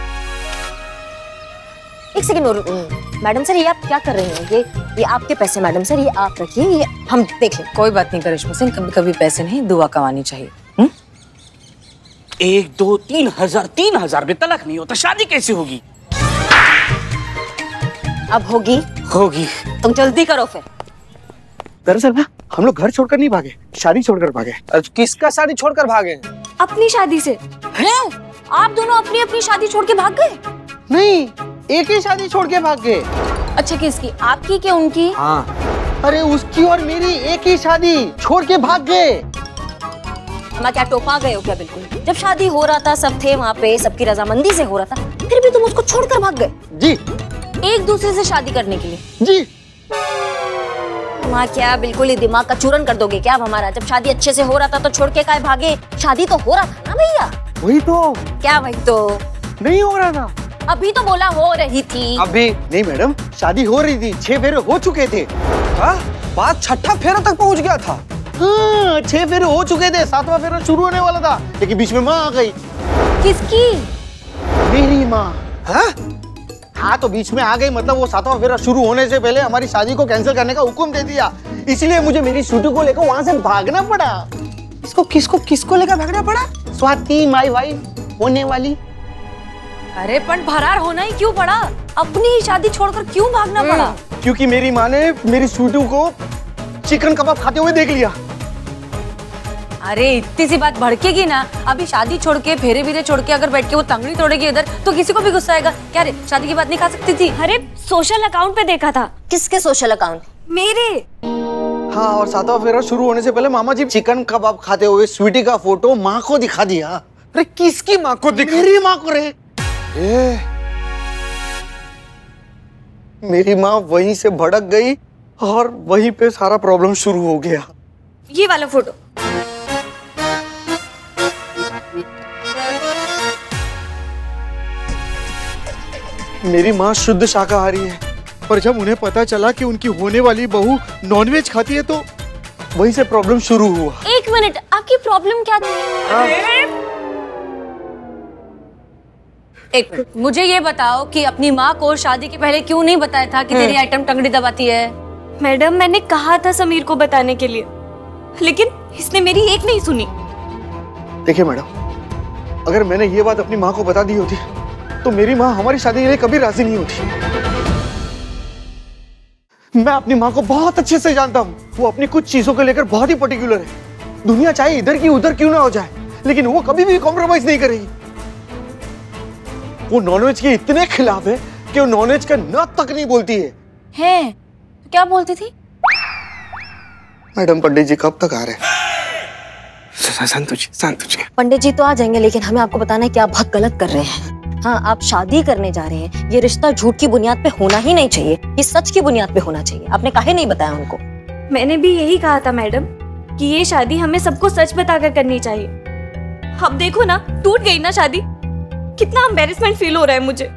एक सेकंड और, मैडम सर ये आप क्या कर रही हैं? ये ये आपके पैसे मैडम सर, ये आप रखिए, ये हम देख लें। कोई बात नहीं करिश्मा सिंह, कभी कभी पैसे नहीं दुआ कमानी चाहिए। हुँ? एक दो तीन हजार, तीन हजार में तलाक नहीं होता, शादी कैसे होगी? अब होगी होगी तुम जल्दी करो फिर। दरअसल ना हम लोग घर छोड़कर नहीं भागे, शादी छोड़कर भागे। किसका शादी छोड़कर भागे? अपनी शादी से। हैं? आप दोनों अपनी अपनी शादी छोड़ के भाग गए? नहीं, एक ही शादी छोड़ के भाग गए। अच्छा किसकी, आपकी क्या उनकी? हाँ। अरे उसकी और मेरी एक ही शादी छोड़ के भाग गए। हम क्या टोपा गए हो क्या? बिल्कुल, जब शादी हो रहा था सब थे वहाँ पे, सबकी रजामंदी से हो रहा था, फिर भी तुम उसको छोड़कर भाग गए? जी। एक दूसरे से शादी करने के लिए? जी। वहाँ क्या बिल्कुल ही दिमाग का चूरन कर दोगे क्या अब हमारा? जब शादी अच्छे से हो रहा था तो छोड़ के काहे भागे? शादी तो हो रहा था ना भैया। वही तो। क्या वही तो? नहीं हो रहा था। अभी तो बोला हो रही थी। अभी नहीं मैडम, शादी हो रही थी, छह फेरे हो चुके थे। हाँ? बात छठा फेरा तक पहुँच गया था। हाँ, छह फेरे हो चुके थे, सातवां फेरा शुरू होने वाला था, लेकिन बीच में माँ आ गई। किसकी? मेरी माँ। हाँ? हाँ तो बीच में आ गई, मतलब वो सातवां फेरा शुरू होने से पहले हमारी शादी को कैंसिल करने का हुक्म दे दिया। इसलिए मुझे मेरी शूटिंग को लेकर वहाँ से भागना पड़ा। इसको किसको किसको लेकर भागना पड़ा? स्वाति माई वाइफ होने वाली। अरे पण फरार होना ही क्यों पड़ा? अपनी ही शादी छोड़कर क्यों भागना पड़ा? क्योंकि मेरी माँ ने मेरी शूटिंग को चिकन कबाब खाते हुए देख लिया। अरे इतनी सी बात भड़केगी ना, अभी शादी छोड़ के फेरे वीरे छोड़ के अगर बैठ के वो तंगड़ी तोड़ेगी इधर तो किसी को भी गुस्सा आएगा। क्या रे, शादी की बात नहीं खा सकती थी? अरे सोशल अकाउंट पे देखा था। किसके सोशल अकाउंट? मेरे। हाँ, और सातवां फेरा शुरू होने से पहले मामा जी चिकन कबाब खाते हुए स्वीटी का फोटो माँ को दिखा दिया। अरे किसकी माँ को दिखा? मेरी माँ को रे। ए, मेरी माँ वहीं से भड़क गई और वहीं पे सारा प्रॉब्लम शुरू हो गया। ये वाला फोटो। मेरी माँ शुद्ध शाकाहारी है, पर जब उन्हें पता चला कि उनकी होने वाली बहू नॉनवेज खाती है तो वहीं से प्रॉब्लम शुरू हुआ। एक मिनट, आपकी प्रॉब्लम क्या थी? एक मिनट, मुझे ये बताओ कि अपनी माँ को शादी के पहले क्यों नहीं बताया था कि तेरी आइटम टंगड़ी दबाती है? मैडम मैंने कहा था समीर को बताने के लिए, लेकिन इसने मेरी एक नहीं सुनी। देखिए मैडम, अगर मैंने ये बात अपनी माँ को बता दी होती तो मेरी माँ हमारी शादी के लिए कभी राजी नहीं होती। मैं अपनी माँ को बहुत अच्छे से जानता हूँ, वो अपनी कुछ चीजों को लेकर बहुत ही पर्टिकुलर है। दुनिया चाहे इधर की उधर क्यों ना हो जाए, लेकिन वो कभी भी कॉम्प्रोमाइज नहीं करेगी। वो नॉनवेज के इतने खिलाफ है कि वो नॉनवेज का न तक नहीं बोलती है। है? तो क्या बोलती थी? मैडम पंडित जी कब तक आ रहे हैं? संतोष संतोष पंडित जी तो आ जाएंगे, लेकिन हमें आपको बताना है कि आप बहुत गलत कर रहे हैं। हाँ, आप शादी करने जा रहे हैं, ये रिश्ता झूठ की बुनियाद पे होना ही नहीं चाहिए, ये सच की बुनियाद पे होना चाहिए। आपने काहे नहीं बताया उनको? मैंने भी यही कहा था मैडम कि ये शादी हमें सबको सच बताकर करनी चाहिए। अब देखो ना, टूट गई ना शादी, कितना एम्बैरेसमेंट फील हो रहा है मुझे।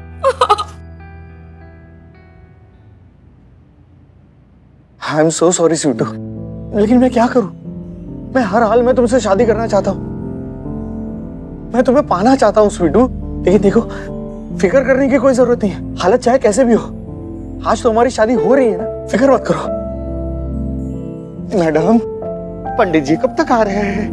I am so sorry Sweetu, लेकिन मैं क्या करूं? मैं हर हाल में तुमसे शादी करना चाहता हूं, मैं तुम्हें पाना चाहता हूं स्वीटू, लेकिन देखो फिक्र करने की कोई जरूरत नहीं है। हालत चाहे कैसे भी हो, आज तो हमारी शादी हो रही है ना, फिक्र मत करो। मैडम, पंडित जी कब तक आ रहे हैं?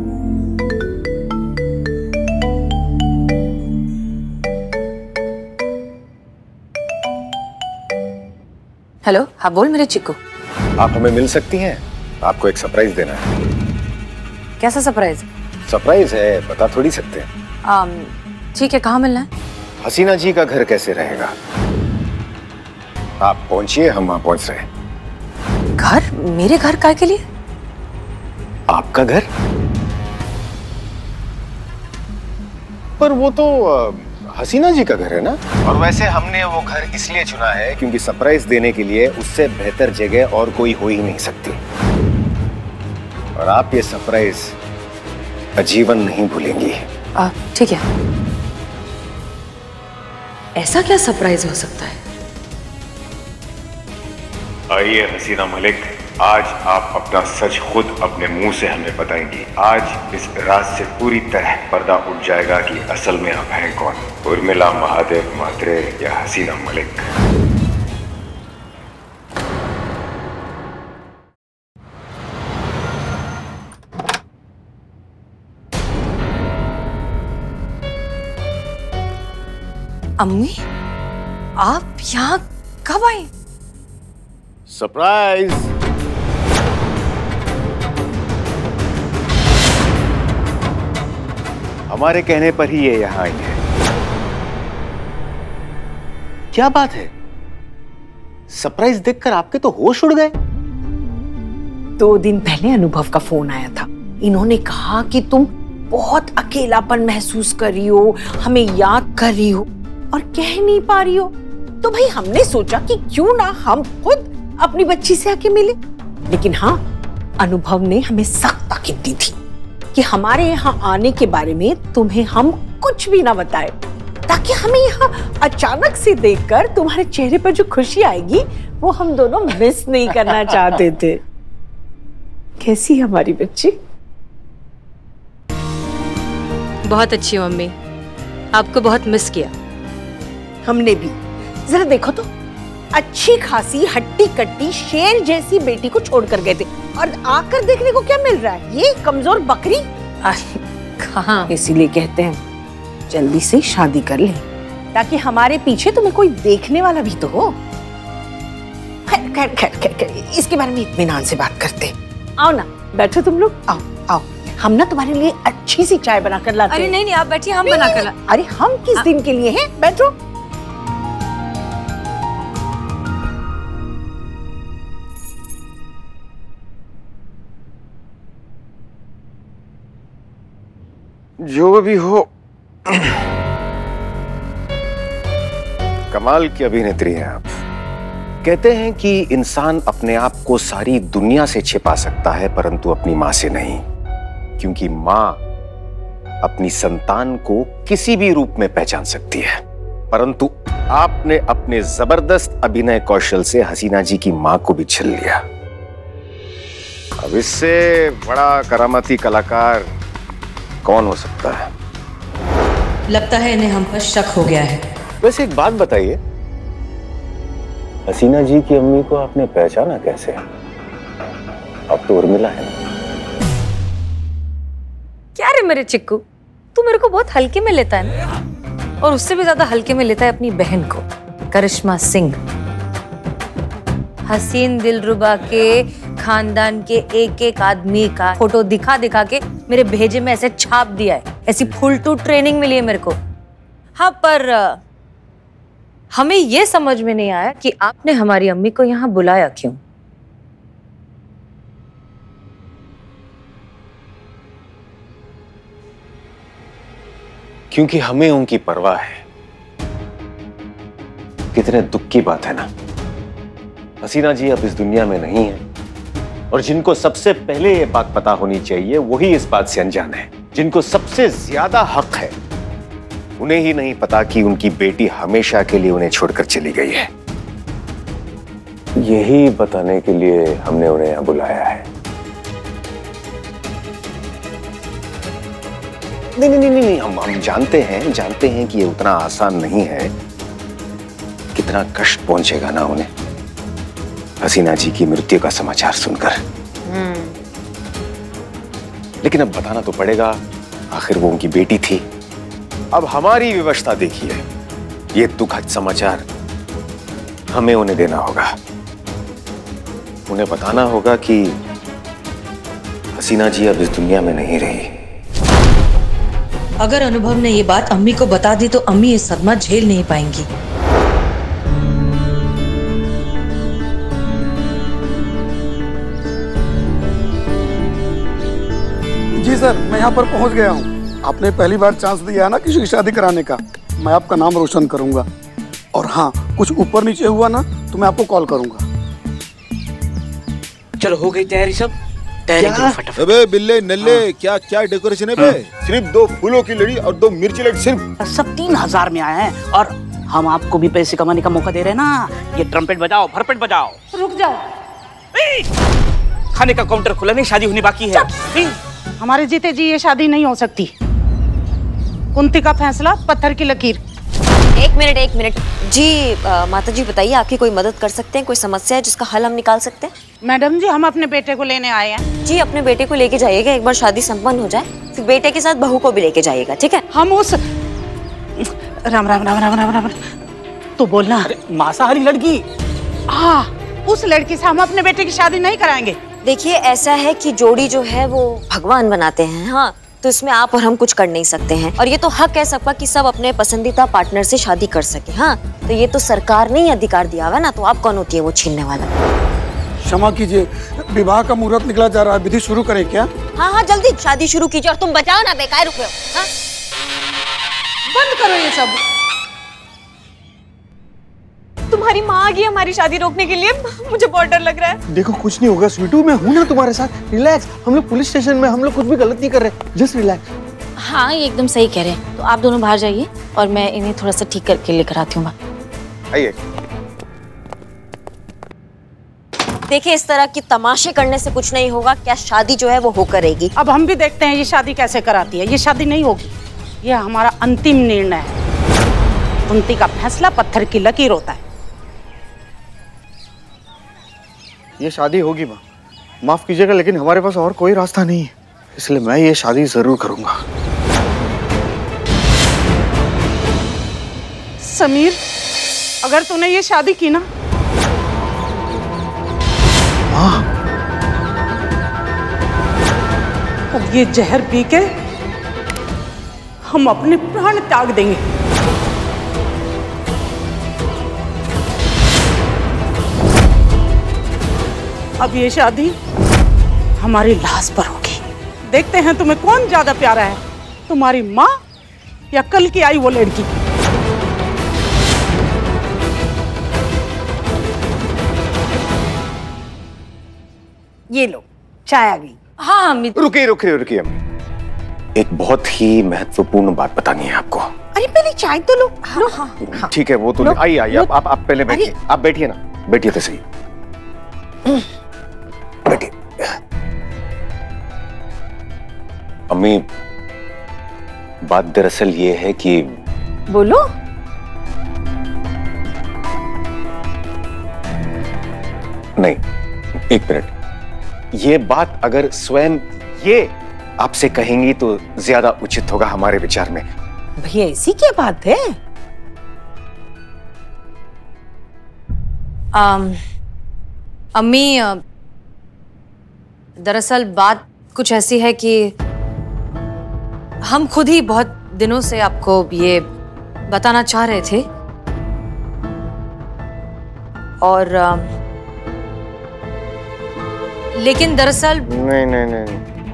हेलो, हाँ बोल मेरे चिक्कू। आप हमें मिल सकती हैं? आपको एक सरप्राइज देना है। कैसा सरप्राइज? सरप्राइज है, बता थोड़ी सकते हैं। आम, ठीक है, कहाँ मिलना है? हसीना जी का घर कैसे रहेगा? आप पहुंचिए, हम वहां पहुंच रहे हैं। घर? मेरे घर काय के लिए? आपका घर? पर वो तो हसीना जी का घर है ना। और वैसे हमने वो घर इसलिए चुना है क्योंकि सरप्राइज देने के लिए उससे बेहतर जगह और कोई हो ही नहीं सकती। और आप ये सरप्राइज आजीवन नहीं भूलेंगी। ठीक है। ऐसा क्या सरप्राइज हो सकता है? आइए हसीना मलिक, आज आप अपना सच खुद अपने मुंह से हमें बताएंगी। आज इस राज से पूरी तरह पर्दा उठ जाएगा कि असल में आप हैं कौन, उर्मिला महादेव मात्रे या हसीना मलिक। अम्मी, आप यहाँ कब आए? सरप्राइज। हमारे कहने पर ही ये यहाँ आई है। क्या बात है? सरप्राइज देखकर आपके तो होश उड़ गए। दो दिन पहले अनुभव का फोन आया था। इन्होंने कहा कि तुम बहुत अकेलापन महसूस कर रही हो, हमें याद कर रही हो और कह नहीं पा रही हो। तो भाई हमने सोचा कि क्यों ना हम खुद अपनी बच्ची से आके मिले। लेकिन हाँ, अनुभव ने हमें सख्त ताकीद दी थी कि हमारे यहाँ आने के बारे में तुम्हें हम कुछ भी ना बताए, ताकि हमें यहाँ अचानक से देखकर तुम्हारे चेहरे पर जो खुशी आएगी वो हम दोनों मिस नहीं करना चाहते थे। कैसी है हमारी बच्ची? बहुत अच्छी हो मम्मी, आपको बहुत मिस किया। हमने भी। जरा देखो तो, अच्छी खासी हट्टी कट्टी शेर जैसी बेटी को छोड़कर गए थे और आकर देखने को क्या मिल रहा है? ये कमजोर बकरी। कहाँ? इसीलिए कहते हैं जल्दी से शादी कर ले, ताकि हमारे पीछे तुम्हें कोई देखने वाला भी तो हो। खैर खैर खैर खैर, इसके बारे में इत्मीनान से बात करते। आओ ना, बैठो तुम लोग, आओ आओ, हम ना तुम्हारे लिए अच्छी सी चाय बनाकर लाते हैं। अरे नहीं नहीं, आप बैठिए, हम बना कर ला। अरे हम किस आ... दिन के लिए हैं? बैठो। जो भी हो, कमाल की अभिनेत्री हैं आप। कहते हैं कि इंसान अपने आप को सारी दुनिया से छिपा सकता है, परंतु अपनी मां से नहीं, क्योंकि मां अपनी संतान को किसी भी रूप में पहचान सकती है। परंतु आपने अपने जबरदस्त अभिनय कौशल से हसीना जी की मां को भी छीन लिया। अब इससे बड़ा करामती कलाकार कौन हो सकता है? लगता है इन्हें हम पर शक हो गया है। वैसे एक बात बताइए, हसीना जी की अम्मी को आपने पहचाना कैसे? अब तो उर्मिला है ना। क्या रे मेरे चिक्कू, तू मेरे को बहुत हल्के में लेता है ना, और उससे भी ज्यादा हल्के में लेता है अपनी बहन को, करिश्मा सिंह। हसीन दिलरुबा के खानदान के एक एक आदमी का फोटो दिखा दिखा के मेरे भेजे में ऐसे छाप दिया है। ऐसी फुल टू ट्रेनिंग मिली है मेरे को। हाँ, पर हमें ये समझ में नहीं आया कि आपने हमारी अम्मी को यहाँ बुलाया क्यों? क्योंकि हमें उनकी परवाह है। कितने दुख की बात है ना, हसीना जी अब इस दुनिया में नहीं है, और जिनको सबसे पहले ये बात पता होनी चाहिए वही इस बात से अनजान है। जिनको सबसे ज्यादा हक है उन्हें ही नहीं पता कि उनकी बेटी हमेशा के लिए उन्हें छोड़कर चली गई है। यही बताने के लिए हमने उन्हें यहां बुलाया है। नहीं नहीं नहीं नहीं, हम हम जानते हैं जानते हैं कि ये उतना आसान नहीं है। कितना कष्ट पहुंचेगा ना उन्हें। हसीना जी की मृत्यु का समाचार सुनकर। लेकिन अब बताना तो पड़ेगा, आखिर वो उनकी बेटी थी। अब हमारी व्यवस्था देखिए, ये दुखद समाचार हमें उन्हें देना होगा। उन्हें बताना होगा कि हसीना जी अब इस दुनिया में नहीं रही। अगर अनुभव ने ये बात अम्मी को बता दी तो अम्मी ये सदमा झेल नहीं पाएंगी। जी सर, मैं यहाँ पर पहुँच गया हूँ। आपने पहली बार चांस दिया है ना किसी की शादी कराने का, मैं आपका नाम रोशन करूंगा। और हाँ, कुछ ऊपर नीचे हुआ ना तो मैं आपको कॉल करूंगा। चलो हो गई तैयारी सब? तैयारी अबे बिल्ले नल्ले, क्या क्या डेकोरेशन है बे? सिर्फ दो फूलों की लड़ी और दो मिर्ची लड़ी सिर्फ। सब तीन हजार में आए हैं और हम आपको भी पैसे कमाने का मौका दे रहे हैं ना। ये ट्रम्पेट बजाओ, भरपेट बजाओ। रुक जाओ, खाने का काउंटर खुला नहीं, शादी होनी बाकी है। हमारे जीते जी ये शादी नहीं हो सकती। कुंती का फैसला, पत्थर की लकीर। एक मिनट एक मिनट जी, आ, माता जी बताइए, आपकी कोई मदद कर सकते हैं? कोई समस्या है जिसका हल हम निकाल सकते हैं? मैडम जी, हम अपने बेटे को लेने आए हैं। जी, अपने बेटे को लेके जाइएगा, एक बार शादी संपन्न हो जाए फिर बेटे के साथ बहू को भी लेके जाइएगा, ठीक है? हम उस राम राम राम राम राम राम तो बोलना मांसाहारी लड़की। हाँ, उस लड़की से हम अपने बेटे की शादी नहीं कराएंगे। देखिए, ऐसा है कि जोड़ी जो है वो भगवान बनाते हैं, हाँ, तो इसमें आप और हम कुछ कर नहीं सकते हैं। और ये तो हक है सबका कि सब अपने पसंदीदा पार्टनर से शादी कर सके, हाँ, तो ये तो सरकार ने ही अधिकार दिया हुआ ना, तो आप कौन होती है वो छीनने वाला? क्षमा कीजिए, विवाह का मुहूर्त निकला जा रहा है, विधि शुरू करें क्या? हाँ हाँ, जल्दी शादी शुरू कीजिए। और तुम बचाओ ना, बेकार रुको। हाँ? बंद करो ये सब। तुम्हारी माँ आ गई हमारी शादी रोकने के लिए, मुझे बहुत डर लग रहा है। देखो कुछ नहीं होगा स्वीटू, मैं हूं ना तुम्हारे साथ। रिलैक्स, हम लोग पुलिस स्टेशन में, हम लोग कुछ भी गलत नहीं कर रहे, जस्ट रिलैक्स। हाँ, ये एकदम सही कह रहे हैं। तो आप दोनों बाहर जाइए और मैं इन्हें थोड़ा सा ठीक करके लेकर आती हूँ। आइए। देखिए, इस तरह की तमाशे करने से कुछ नहीं होगा। क्या शादी जो है वो हो करेगी? अब हम भी देखते हैं ये शादी कैसे कराती है। ये शादी नहीं होगी, ये हमारा अंतिम निर्णय है। कुंती का फैसला, पत्थर की लकीर होता है। ये शादी होगी माँ, माफ कीजिएगा, लेकिन हमारे पास और कोई रास्ता नहीं है, इसलिए मैं ये शादी जरूर करूंगा। समीर, अगर तूने ये शादी की ना, माँ, अब ये जहर पी के हम अपने प्राण त्याग देंगे। अब ये शादी हमारी लाश पर होगी। देखते हैं तुम्हें कौन ज्यादा प्यारा है, तुम्हारी माँ या कल की आई वो लड़की। ये लो, चाय आ गई। हाँ अम्मी। रुकिए रुकिए रुकिए अम्मी, एक बहुत ही महत्वपूर्ण बात बतानी है आपको। अरे पहले चाय तो लो। हाँ, हाँ, ठीक है, वो तो आइए आइए, आप आप आप पहले बैठिए, आप बैठिए ना, बैठिए तो सही, बैठिए। अम्मी, बात दरअसल ये है कि बोलो। नहीं, एक मिनट, ये बात अगर स्वयं ये आपसे कहेंगी तो ज्यादा उचित होगा हमारे विचार में। भैया ऐसी क्या बात है? आम, अम्मी, दरअसल बात कुछ ऐसी है कि हम खुद ही बहुत दिनों से आपको ये बताना चाह रहे थे और आ, लेकिन दरअसल नहीं नहीं नहीं,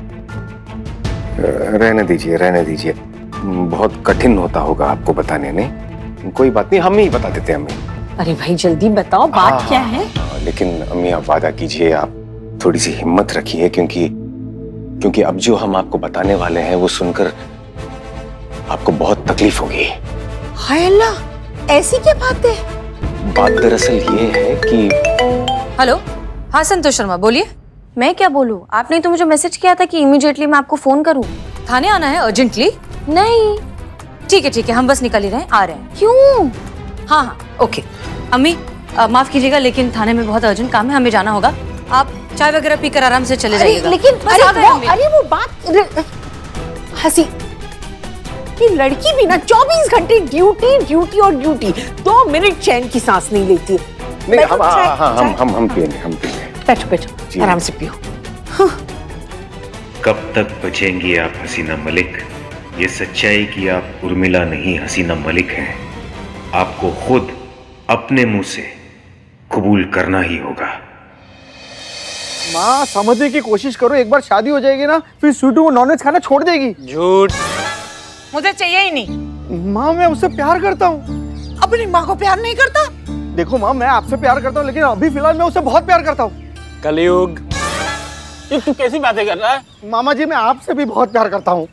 रहने दीजिए रहने दीजिए, बहुत कठिन होता होगा आपको बताने में। कोई बात नहीं, हम ही बता देते हैं अम्मी। अरे भाई जल्दी बताओ, बात हाँ, क्या है? हाँ, लेकिन अम्मी आप वादा कीजिए, आप थोड़ी सी हिम्मत रखिए, क्योंकि क्योंकि अब जो हम आपको बताने वाले हैं वो सुनकर आपको बहुत तकलीफ होगी। हाय अल्लाह, ऐसी क्या बात है? बात दरअसल ये है कि हेलो, हाँ संतोष शर्मा बोलिए। मैं क्या बोलूं, आपने तो मुझे मैसेज किया था कि इमीडिएटली मैं आपको फोन करूं। थाने आना है अर्जेंटली? नहीं। ठीक है ठीक है, हम बस निकल ही रहे हैं, आ रहे हैं। क्यों? हाँ हाँ ओके। अम्मी आ, माफ कीजिएगा लेकिन थाने में बहुत अर्जेंट काम है, हमें जाना होगा। आप चाय वगैरह पीकर आराम से चले जाइएगा। लेकिन बस आ गए अरे, हम वो, अरे वो बात हंसी, ये लड़की भी ना चौबीस घंटे ड्यूटी ड्यूटी और ड्यूटी, दो मिनट चैन की सांस नहीं लेती है। नहीं, हम हाँ, हाँ, हम हम हम पिएंगे, हम पिएंगे। बैठो बैठो आराम से पियो। हाँ। कब तक बचेंगी आप हसीना मलिक? ये सच्चाई कि आप उर्मिला नहीं हसीना मलिक हैं, आपको खुद अपने मुंह से कबूल करना ही होगा। माँ समझने की कोशिश करो, एक बार शादी हो जाएगी ना फिर स्वीटू को नॉनवेज खाना छोड़ देगी। झूठ, मुझे चाहिए ही नहीं। माँ मैं उससे प्यार करता हूँ। अपनी माँ को प्यार नहीं करता? देखो माँ मैं आपसे प्यार करता हूँ लेकिन अभी फिलहाल मैं उससे बहुत प्यार करता हूँ। कलयुग, ये तू कैसी बातें कर रहा है? मामा जी मैं आपसे भी बहुत प्यार करता हूँ।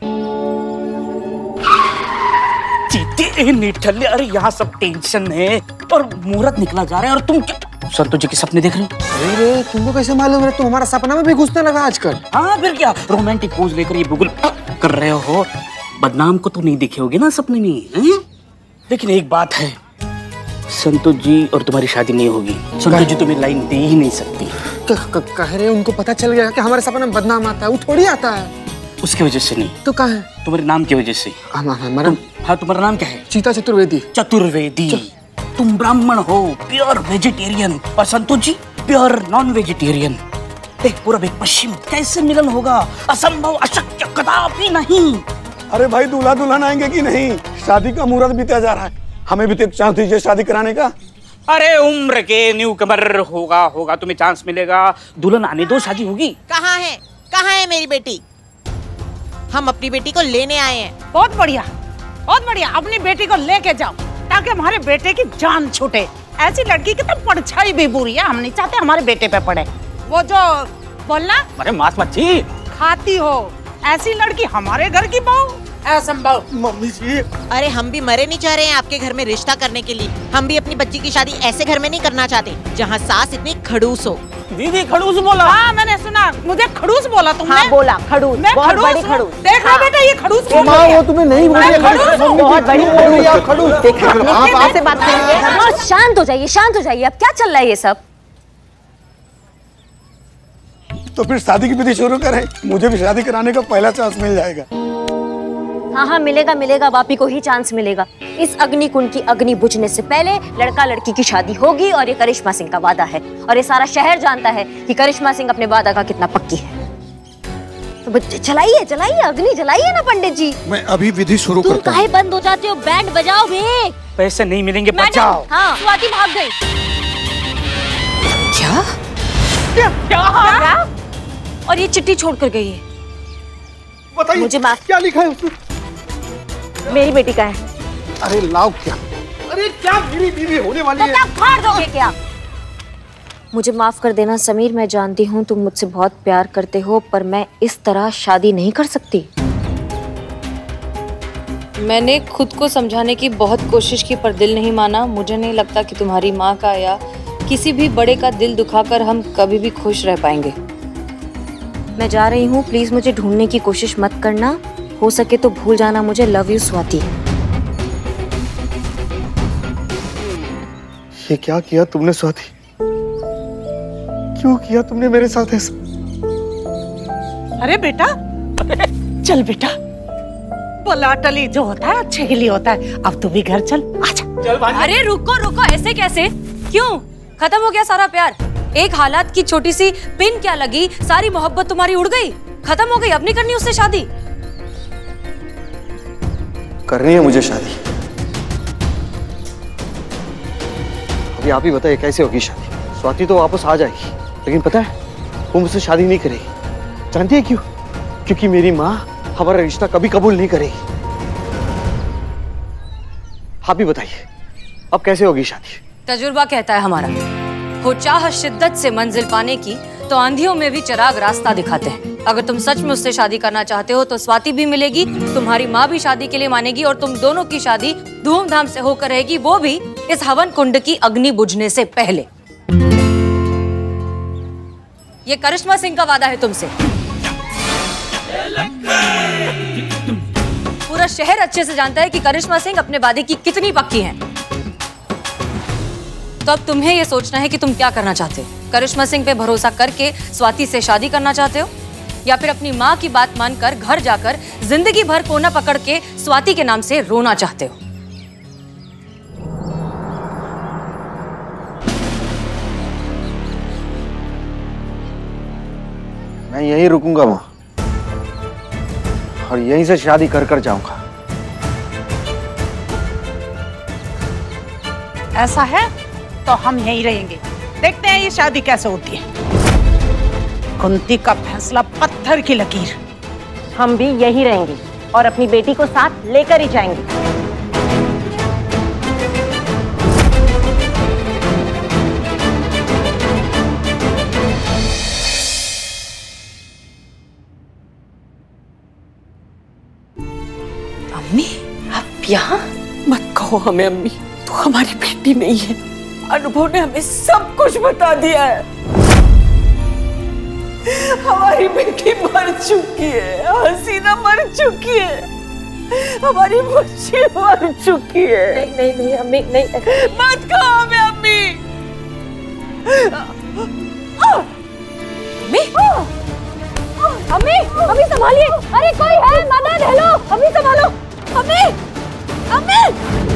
चीते निठल्ले, अरे यहाँ सब टेंशन है और मुहूर्त निकला जा रहा है और तुम क्या संतोष जी के सपने देख रहे हो? अरे तुमको कैसे मालूम है? तुम हमारा सपना में भी घुसने लगा आजकल। हाँ फिर क्या, रोमांटिक पोज लेकर ये बिल्कुल कर रहे हो। बदनाम को तो नहीं दिखे होगे ना सपने में है? लेकिन एक बात है, संतोष जी और तुम्हारी शादी नहीं होगी। संतोष जी तुम्हें लाइन दे ही नहीं सकती। कह रहे उनको पता चल गया कि हमारे सपने में बदनाम आता है, वो थोड़ी आता है। उसकी वजह से नहीं तो कहा है? तुम्हारे नाम की वजह से। मैडम हाँ तुम्हारा नाम क्या है? चीता चतुर्वेदी। चतुर्वेदी। तुम ब्राह्मण हो, प्योर वेजिटेरियन, और Santosh ji pure non vegetarian. एक पूर्व एक पश्चिम, कैसे मिलन होगा? असंभव, अशक्य, कदापि नहीं। अरे भाई दूल्हा दुल्हन आएंगे कि नहीं? शादी का मुहूर्त बीता जा रहा है, हमें भी तो एक चांस दीजिए शादी कराने का। अरे उम्र के न्यू कमर, होगा होगा तुम्हें चांस मिलेगा। दुल्हन आने दो, शादी होगी। कहाँ है कहाँ है मेरी बेटी? हम अपनी बेटी को लेने आए हैं। बहुत बढ़िया, बहुत बढ़िया, अपनी बेटी को लेके जाओ ताकि हमारे बेटे की जान छूटे। ऐसी लड़की की तो परछाई भी बुरी है, हम नहीं चाहते हमारे बेटे पे पड़े। वो जो बोलना, अरे मांस मच्छी खाती हो ऐसी लड़की हमारे घर की बहू, असंभव। मम्मी जी, अरे हम भी मरे नहीं चाह रहे हैं आपके घर में रिश्ता करने के लिए। हम भी अपनी बच्ची की शादी ऐसे घर में नहीं करना चाहते जहाँ सास इतनी खड़ूस हो। दीदी खड़ूस बोला? हाँ मैंने सुना, मुझे खड़ूस बोला तुमने। हाँ बोला खड़ूस, बहुत बड़ी खड़ूस। देख रहा बेटा ये खड़ूस बोल रही है। वो तुम्हें नहीं बोल रही है, बहुत बड़ी खड़ूस। देखा आप आपसे बात करेंगे। शांत हो जाइए, शांत हो जाइए। अब क्या चल रहा है ये सब? तो फिर शादी की विधि शुरू करें, मुझे भी शादी कराने का पहला चांस मिल जाएगा। हाँ हाँ मिलेगा मिलेगा, बापी को ही चांस मिलेगा। इस अग्नि कुंड की अग्नि बुझने से पहले लड़का लड़की की शादी होगी और ये करिश्मा सिंह का वादा है और ये सारा शहर जानता है कि करिश्मा सिंह अपने वादा का कितना पक्की है। तो बच्चे चलाइए चलाइए, अग्नि जलाइए ना पंडित जी। मैं अभी विधि शुरू करता हूँ। तुम काहे बंद हो जाते हो? बैंड बजाओ बे। पैसे नहीं मिलेंगे, बचाओ। हाँ स्वाति भाग गई। क्या क्या क्या? और ये चिट्ठी छोड़ कर गई है। बताइए मुझे माफ, क्या लिखा है उसमें? मेरी बेटी का है। अरे लाओ क्या? अरे क्या मेरी बीवी होने वाली तो है? क्या फाड़ दोगे क्या? मुझे माफ कर देना समीर, मैं जानती हूँ तुम मुझसे बहुत प्यार करते हो, पर मैं इस तरह शादी नहीं कर सकती। मैंने खुद को समझाने की बहुत कोशिश की पर दिल नहीं माना। मुझे नहीं लगता कि तुम्हारी माँ का या किसी भी बड़े का दिल दुखाकर हम कभी भी खुश रह पाएंगे। मैं जा रही हूँ, प्लीज मुझे ढूंढने की कोशिश मत करना, हो सके तो भूल जाना मुझे। Love you Swati. ये क्या किया तुमने स्वाति? क्यों किया तुमने मेरे साथ ऐसा? अरे बेटा चल बेटा, बोला टली जो होता है अच्छे के लिए होता है। अब तू भी घर चल, आजा। चल भाई। अरे रुको रुको, ऐसे कैसे? क्यों? खत्म हो गया सारा प्यार? एक हालात की छोटी सी पिन क्या लगी, सारी मोहब्बत तुम्हारी उड़ गई, खत्म हो गई। अब नहीं करनी उससे शादी? करनी है मुझे शादी। अभी आप ही बताइए कैसे होगी शादी? स्वाति तो वापस आ जाएगी, लेकिन पता है वो मुझसे शादी नहीं करेगी। जानती है क्यों? क्योंकि मेरी माँ हमारा रिश्ता कभी कबूल नहीं करेगी। आप ही बताइए अब कैसे होगी शादी? तजुर्बा कहता है हमारा, हो चाह शिद्दत से मंजिल पाने की तो आंधियों में भी चिराग रास्ता दिखाते हैं। अगर तुम सच में उससे शादी करना चाहते हो तो स्वाति भी मिलेगी, तुम्हारी माँ भी शादी के लिए मानेगी और तुम दोनों की शादी धूमधाम से होकर रहेगी, वो भी इस हवन कुंड की अग्नि बुझने से पहले। ये करिश्मा सिंह का वादा है तुमसे। पूरा शहर अच्छे से जानता है कि करिश्मा सिंह अपने वादे की कितनी पक्की हैं। तो अब तुम्हें ये सोचना है कि तुम क्या करना चाहते हो। करिश्मा सिंह पे भरोसा करके स्वाति से शादी करना चाहते हो, या फिर अपनी माँ की बात मानकर घर जाकर जिंदगी भर कोना पकड़ के स्वाति के नाम से रोना चाहते हो। मैं यहीं रुकूंगा वहां और यहीं से शादी कर कर जाऊंगा। ऐसा है तो हम यहीं रहेंगे, देखते हैं ये शादी कैसे होती है। कुंती का फैसला पत्थर की लकीर। हम भी यहीं रहेंगे और अपनी बेटी को साथ लेकर ही जाएंगे। अम्मी, आप यहाँ? मत कहो हमें अम्मी, तो हमारी बेटी नहीं है। अनुभव ने हमें सब कुछ बता दिया है। हमारी बेटी मर चुकी है, हसीना मर चुकी है, हमारी बच्ची मर चुकी है। नहीं नहीं नहीं अम्मी, नहीं मत कहो हमें अम्मी। अम्मी अम्मी अम्मी संभालिए। अरे कोई है? मदद, हेलो अम्मी संभालो। अम्मी अम्मी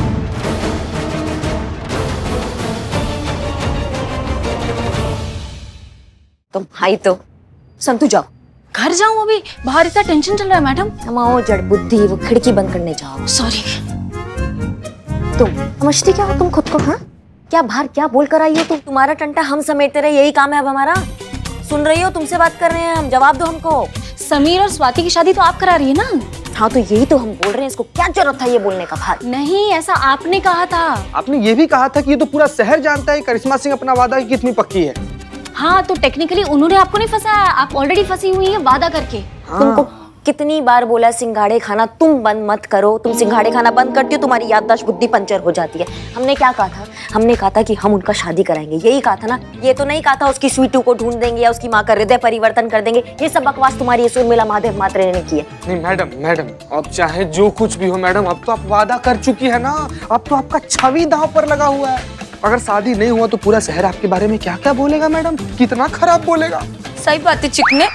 तुम आई तो संतु जाओ। घर जाऊं? अभी बाहर इतना टेंशन चल रहा है मैडम। हम आओ जड़ बुद्धि, वो खिड़की बंद करने जाओ। सॉरी। तुम समझती क्या हो तुम खुद को? हाँ क्या बाहर क्या बोल कर आई हो तुम? तुम्हारा टंटा हम समेटते रहे, यही काम है अब हमारा। सुन रही हो? तुमसे बात कर रहे हैं हम, जवाब दो हमको। समीर और स्वाति की शादी तो आप करा रही है ना? हाँ तो यही तो हम बोल रहे हैं, इसको क्या जरूरत था ये बोलने का? भाई नहीं, ऐसा आपने कहा था। आपने ये भी कहा था कि ये तो पूरा शहर जानता है करिश्मा सिंह अपना वादा कितनी पक्की है। हाँ तो टेक्निकली उन्होंने आपको नहीं फंसाया, आप ऑलरेडी फंसी हुई है वादा करके। हाँ। तुमको कितनी बार बोला सिंघाड़े खाना तुम बंद मत करो। तुम सिंघाड़े खाना बंद करती हो, तुम्हारी याददाश्त बुद्धि पंचर हो जाती है। हमने क्या कहा था? हमने कहा था कि हम उनका शादी कराएंगे, यही कहा था ना। ये तो नहीं कहा था उसकी स्वीटू को ढूंढ देंगे या उसकी माँ का हृदय परिवर्तन कर देंगे। ये सब बकवास तुम्हारी ये सुरमिला महादेव मात्रे ने की है। नहीं मैडम, मैडम अब चाहे जो कुछ भी हो मैडम, अब तो आप वादा कर चुकी है ना। अब तो आपका छवि दांव पर लगा हुआ है। अगर शादी नहीं हुआ तो पूरा शहर आपके बारे में क्या क्या बोलेगा मैडम? कितना खराब बोलेगा। सही बात है चिकने।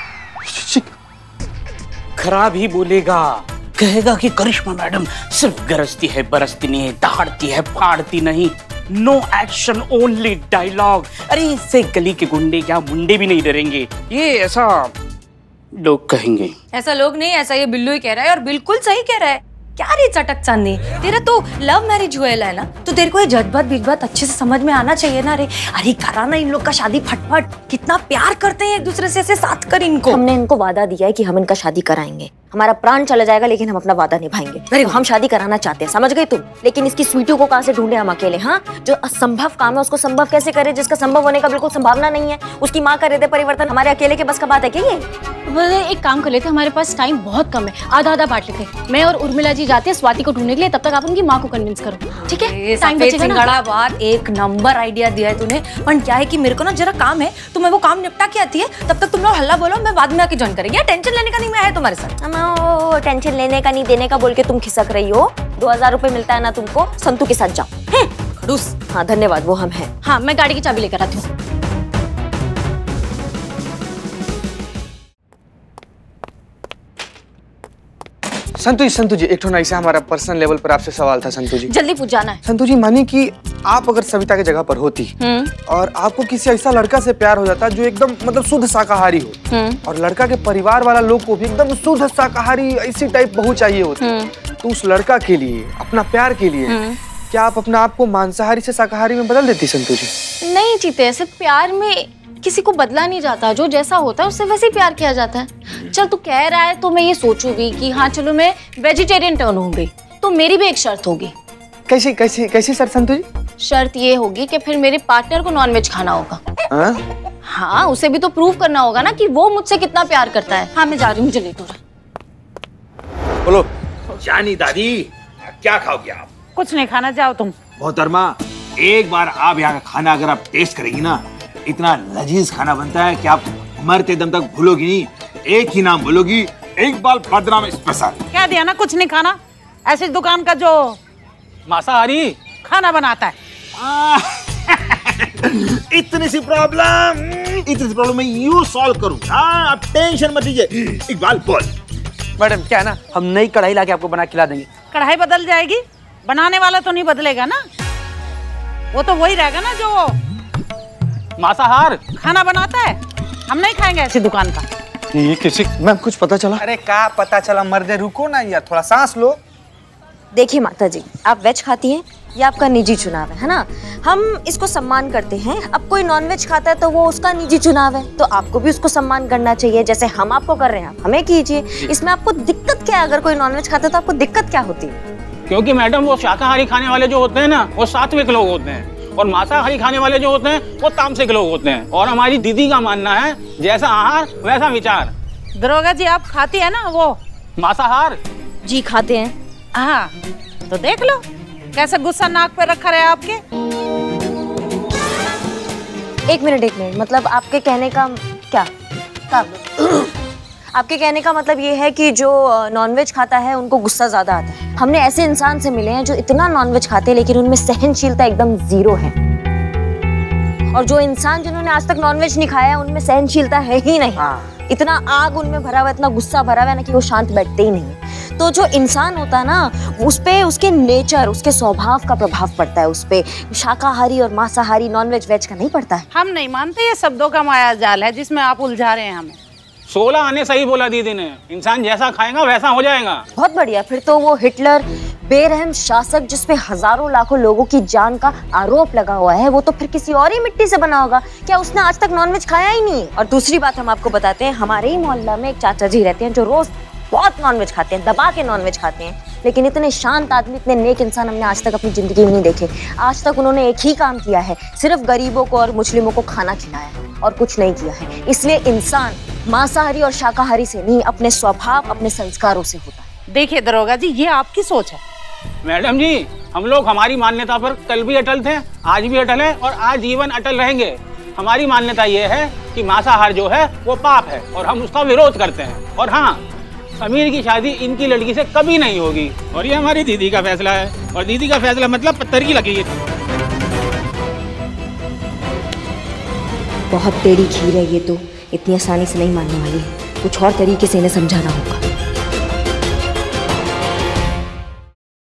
खराब ही बोलेगा, कहेगा कि करिश्मा मैडम सिर्फ गरजती है, बरसती नहीं है, दहाड़ती है, फाड़ती नहीं। No action only dialogue. अरे इससे गली के गुंडे क्या मुंडे भी नहीं डरेंगे, ये ऐसा लोग कहेंगे। ऐसा लोग नहीं, ऐसा ये बिल्लू ही कह रहा है, और बिल्कुल सही कह रहा है। क्या रे चटक चांदी, तेरा तो लव मैरिज हुआ है ना, तो तेरे को ये जज्बात बिजबात अच्छे से समझ में आना चाहिए ना रे। अरे कराना इन लोग का शादी फटफट, कितना प्यार करते हैं एक दूसरे से, ऐसे साथ कर इनको। हमने इनको वादा दिया है कि हम इनका शादी कराएंगे। हमारा प्राण चला जाएगा लेकिन हम अपना वादा निभाएंगे। तो हम शादी कराना चाहते हैं, समझ गए तुम? लेकिन इसकी स्वीटू को कहाँ से ढूंढे हम अकेले? हाँ जो असंभव काम है उसको संभव कैसे करे, जिसका संभव होने का बिल्कुल संभावना नहीं है। उसकी माँ का हृदय परिवर्तन हमारे अकेले के बस का बात है क्या ये? एक काम कर लेते, हमारे पास टाइम बहुत कम है, आधा आधा बांट लेते। मैं और उर्मिला जी जाते हैं स्वाति को ढूंढने के लिए, तब तक आप उनकी माँ को कन्विंस करो, ठीक है? टाइम बचेगा ना। बात एक नंबर आइडिया दिया है तूने, पर क्या है कि मेरे को ना जरा काम है, तो मैं वो काम निपटा के आती है। तब तक तुम लोग हल्ला बोलो, मैं बाद में आके ज्वाइन करेंगे। टेंशन लेने का नहीं, मैं है तुम्हारे साथ। टेंशन लेने का नहीं देने का बोल के तुम खिसक रही हो। दो हजार रुपए मिलता है ना तुमको, संतु के साथ जाओ। खड़ूस। हाँ धन्यवाद, वो हम हैं। हाँ मैं गाड़ी की चाबी लेकर आती हूँ। संतु जी, संतु जी, एक ठो ऐसा हमारा पर्सनल लेवल पर आपसे सवाल था संतु जी। जल्दी पूछ जाना है। संतु जी मानिए कि आप अगर सविता की जगह पर होती और आपको किसी ऐसा लड़का से प्यार हो जाता जो एकदम मतलब शुद्ध शाकाहारी हो, और लड़का के परिवार वाला लोग को भी एकदम शुद्ध शाकाहारी ऐसी टाइप बहू चाहिए होती, तो उस लड़का के लिए, अपना प्यार के लिए, क्या आप अपना आप को मांसाहारी से शाकाहारी में बदल देती संतु जी? नहीं चीते, ऐसे प्यार में किसी को बदला नहीं जाता, जो जैसा होता है उससे वैसे ही प्यार किया जाता है। चल तू कह रहा है तो मैं ये सोचूंगी कि हाँ चलो मैं वेजिटेरियन टर्न होंगी, तो मेरी भी एक शर्त होगी। कैसी कैसी कैसी शर्त संतु जी? शर्त ये होगी कि फिर मेरे पार्टनर को नॉनवेज खाना होगा। हाँ? हाँ उसे भी तो प्रूव करना होगा ना कि वो मुझसे कितना प्यार करता है। हाँ मैं जा रही हूँ, मुझे लेट हो रहा। बोलो जानी दादी, क्या खाओगे आप? कुछ नहीं खाना, जाओ तुम। मोहतरमा, एक बार आप यहाँ का खाना अगर आप टेस्ट करेगी ना, इतना लजीज खाना बनता है कि आप मरते दम तक भूलोगी नहीं। एक ही नाम बोलोगी, एक बाल बदनाम स्पेशल। क्या दिया ना, कुछ नहीं खाना। ऐसी दुकान का जो मांसाहारी खाना बनाता है। इतनी सी प्रॉब्लम इतनी सी प्रॉब्लम मैं यूं सॉल्व करूंगा। हाँ, आप टेंशन मत लीजिए। इकबाल बोल। मैडम क्या है ना, हम नई कढ़ाई लाके आपको बना खिला देंगे। कढ़ाई बदल जाएगी, बनाने वाला तो नहीं बदलेगा ना, वो तो वही रहेगा ना जो मांसाहार खाना बनाता है। हम नहीं खाएंगे ऐसी दुकान का। ये किसी मैम कुछ पता चला? अरे क्या पता चला मर्दे, रुको ना यार, थोड़ा सांस लो। देखिए माता जी, आप वेज खाती हैं, ये आपका निजी चुनाव है, है ना। हम इसको सम्मान करते हैं। अब कोई नॉनवेज खाता है तो वो उसका निजी चुनाव है, तो आपको भी उसको सम्मान करना चाहिए। जैसे हम आपको कर रहे हैं, आप हमें कीजिए। इसमें आपको दिक्कत क्या है? अगर कोई नॉनवेज खाता है तो आपको दिक्कत क्या होती है? क्योंकि मैडम वो शाकाहारी खाने वाले जो होते हैं ना, वो सात्विक लोग होते हैं, और मांसाहारी खाने वाले जो होते हैं वो तामसिक लोग होते हैं। और हमारी दीदी का मानना है जैसा आहार वैसा विचार। दरोगा जी, आप खाती है ना वो मांसाहार? जी खाते हैं। हाँ, तो देख लो कैसे गुस्सा नाक पे रखा रहे आपके। एक मिनट एक मिनट, मतलब आपके कहने का क्या का? आपके कहने का मतलब ये है कि जो नॉनवेज खाता है उनको गुस्सा ज्यादा आता है। हमने ऐसे इंसान से मिले हैं जो इतना नॉनवेज खाते हैं लेकिन उनमें सहनशीलता एकदम जीरो है, और जो इंसान जिन्होंने आज तक नॉनवेज नहीं खाया उनमें सहनशीलता है ही नहीं। हाँ। इतना आग उनमें भरा हुआ, इतना गुस्सा भरा हुआ है ना कि वो शांत बैठते ही नहीं। तो जो इंसान होता है ना, उस पे उसके नेचर, उसके स्वभाव का प्रभाव पड़ता है। उस पे शाकाहारी और मांसाहारी, नॉनवेज वेज का नहीं पड़ता है। हम नहीं मानते, ये शब्दों का माया जाल है जिसमें आप उलझा रहे हैं हमें। सोलह आने सही बोला दीदी ने, इंसान जैसा खाएगा वैसा हो जाएगा। बहुत बढ़िया, फिर तो वो हिटलर बेरहम शासक जिसपे हजारों लाखों लोगों की जान का आरोप लगा हुआ है, वो तो फिर किसी और ही मिट्टी से बना होगा। क्या उसने आज तक नॉनवेज खाया ही नहीं? और दूसरी बात हम आपको बताते हैं, हमारे ही मोहल्ला में एक चाचा जी रहते हैं जो रोज बहुत नॉनवेज खाते हैं, दबा के नॉनवेज खाते हैं, लेकिन इतने शांत आदमी, इतने नेक इंसान हमने आज तक अपनी जिंदगी में नहीं देखे। आज तक उन्होंने एक ही काम किया है, सिर्फ गरीबों को और मुस्लिमों को खाना खिलाया है और कुछ नहीं किया है। इसलिए इंसान मांसाहारी और शाकाहारी से नहीं, अपने स्वभाव, अपने संस्कारों से होता है। देखिए दरोगा जी, ये आपकी सोच है। मैडम जी, हम लोग हमारी मान्यता पर कल भी अटल थे, आज भी अटल है और आज जीवन अटल रहेंगे। हमारी मान्यता ये है कि मांसाहार जो है वो पाप है और हम उसका विरोध करते हैं। और हाँ, अमीर की शादी इनकी लड़की से कभी नहीं होगी, और ये हमारी दीदी का फैसला है, और दीदी का फैसला मतलब पत्थर की लकीर। बहुत टेढ़ी खीर है ये तो, इतनी आसानी से नहीं मानने वाली है। कुछ और तरीके से इन्हें समझाना होगा।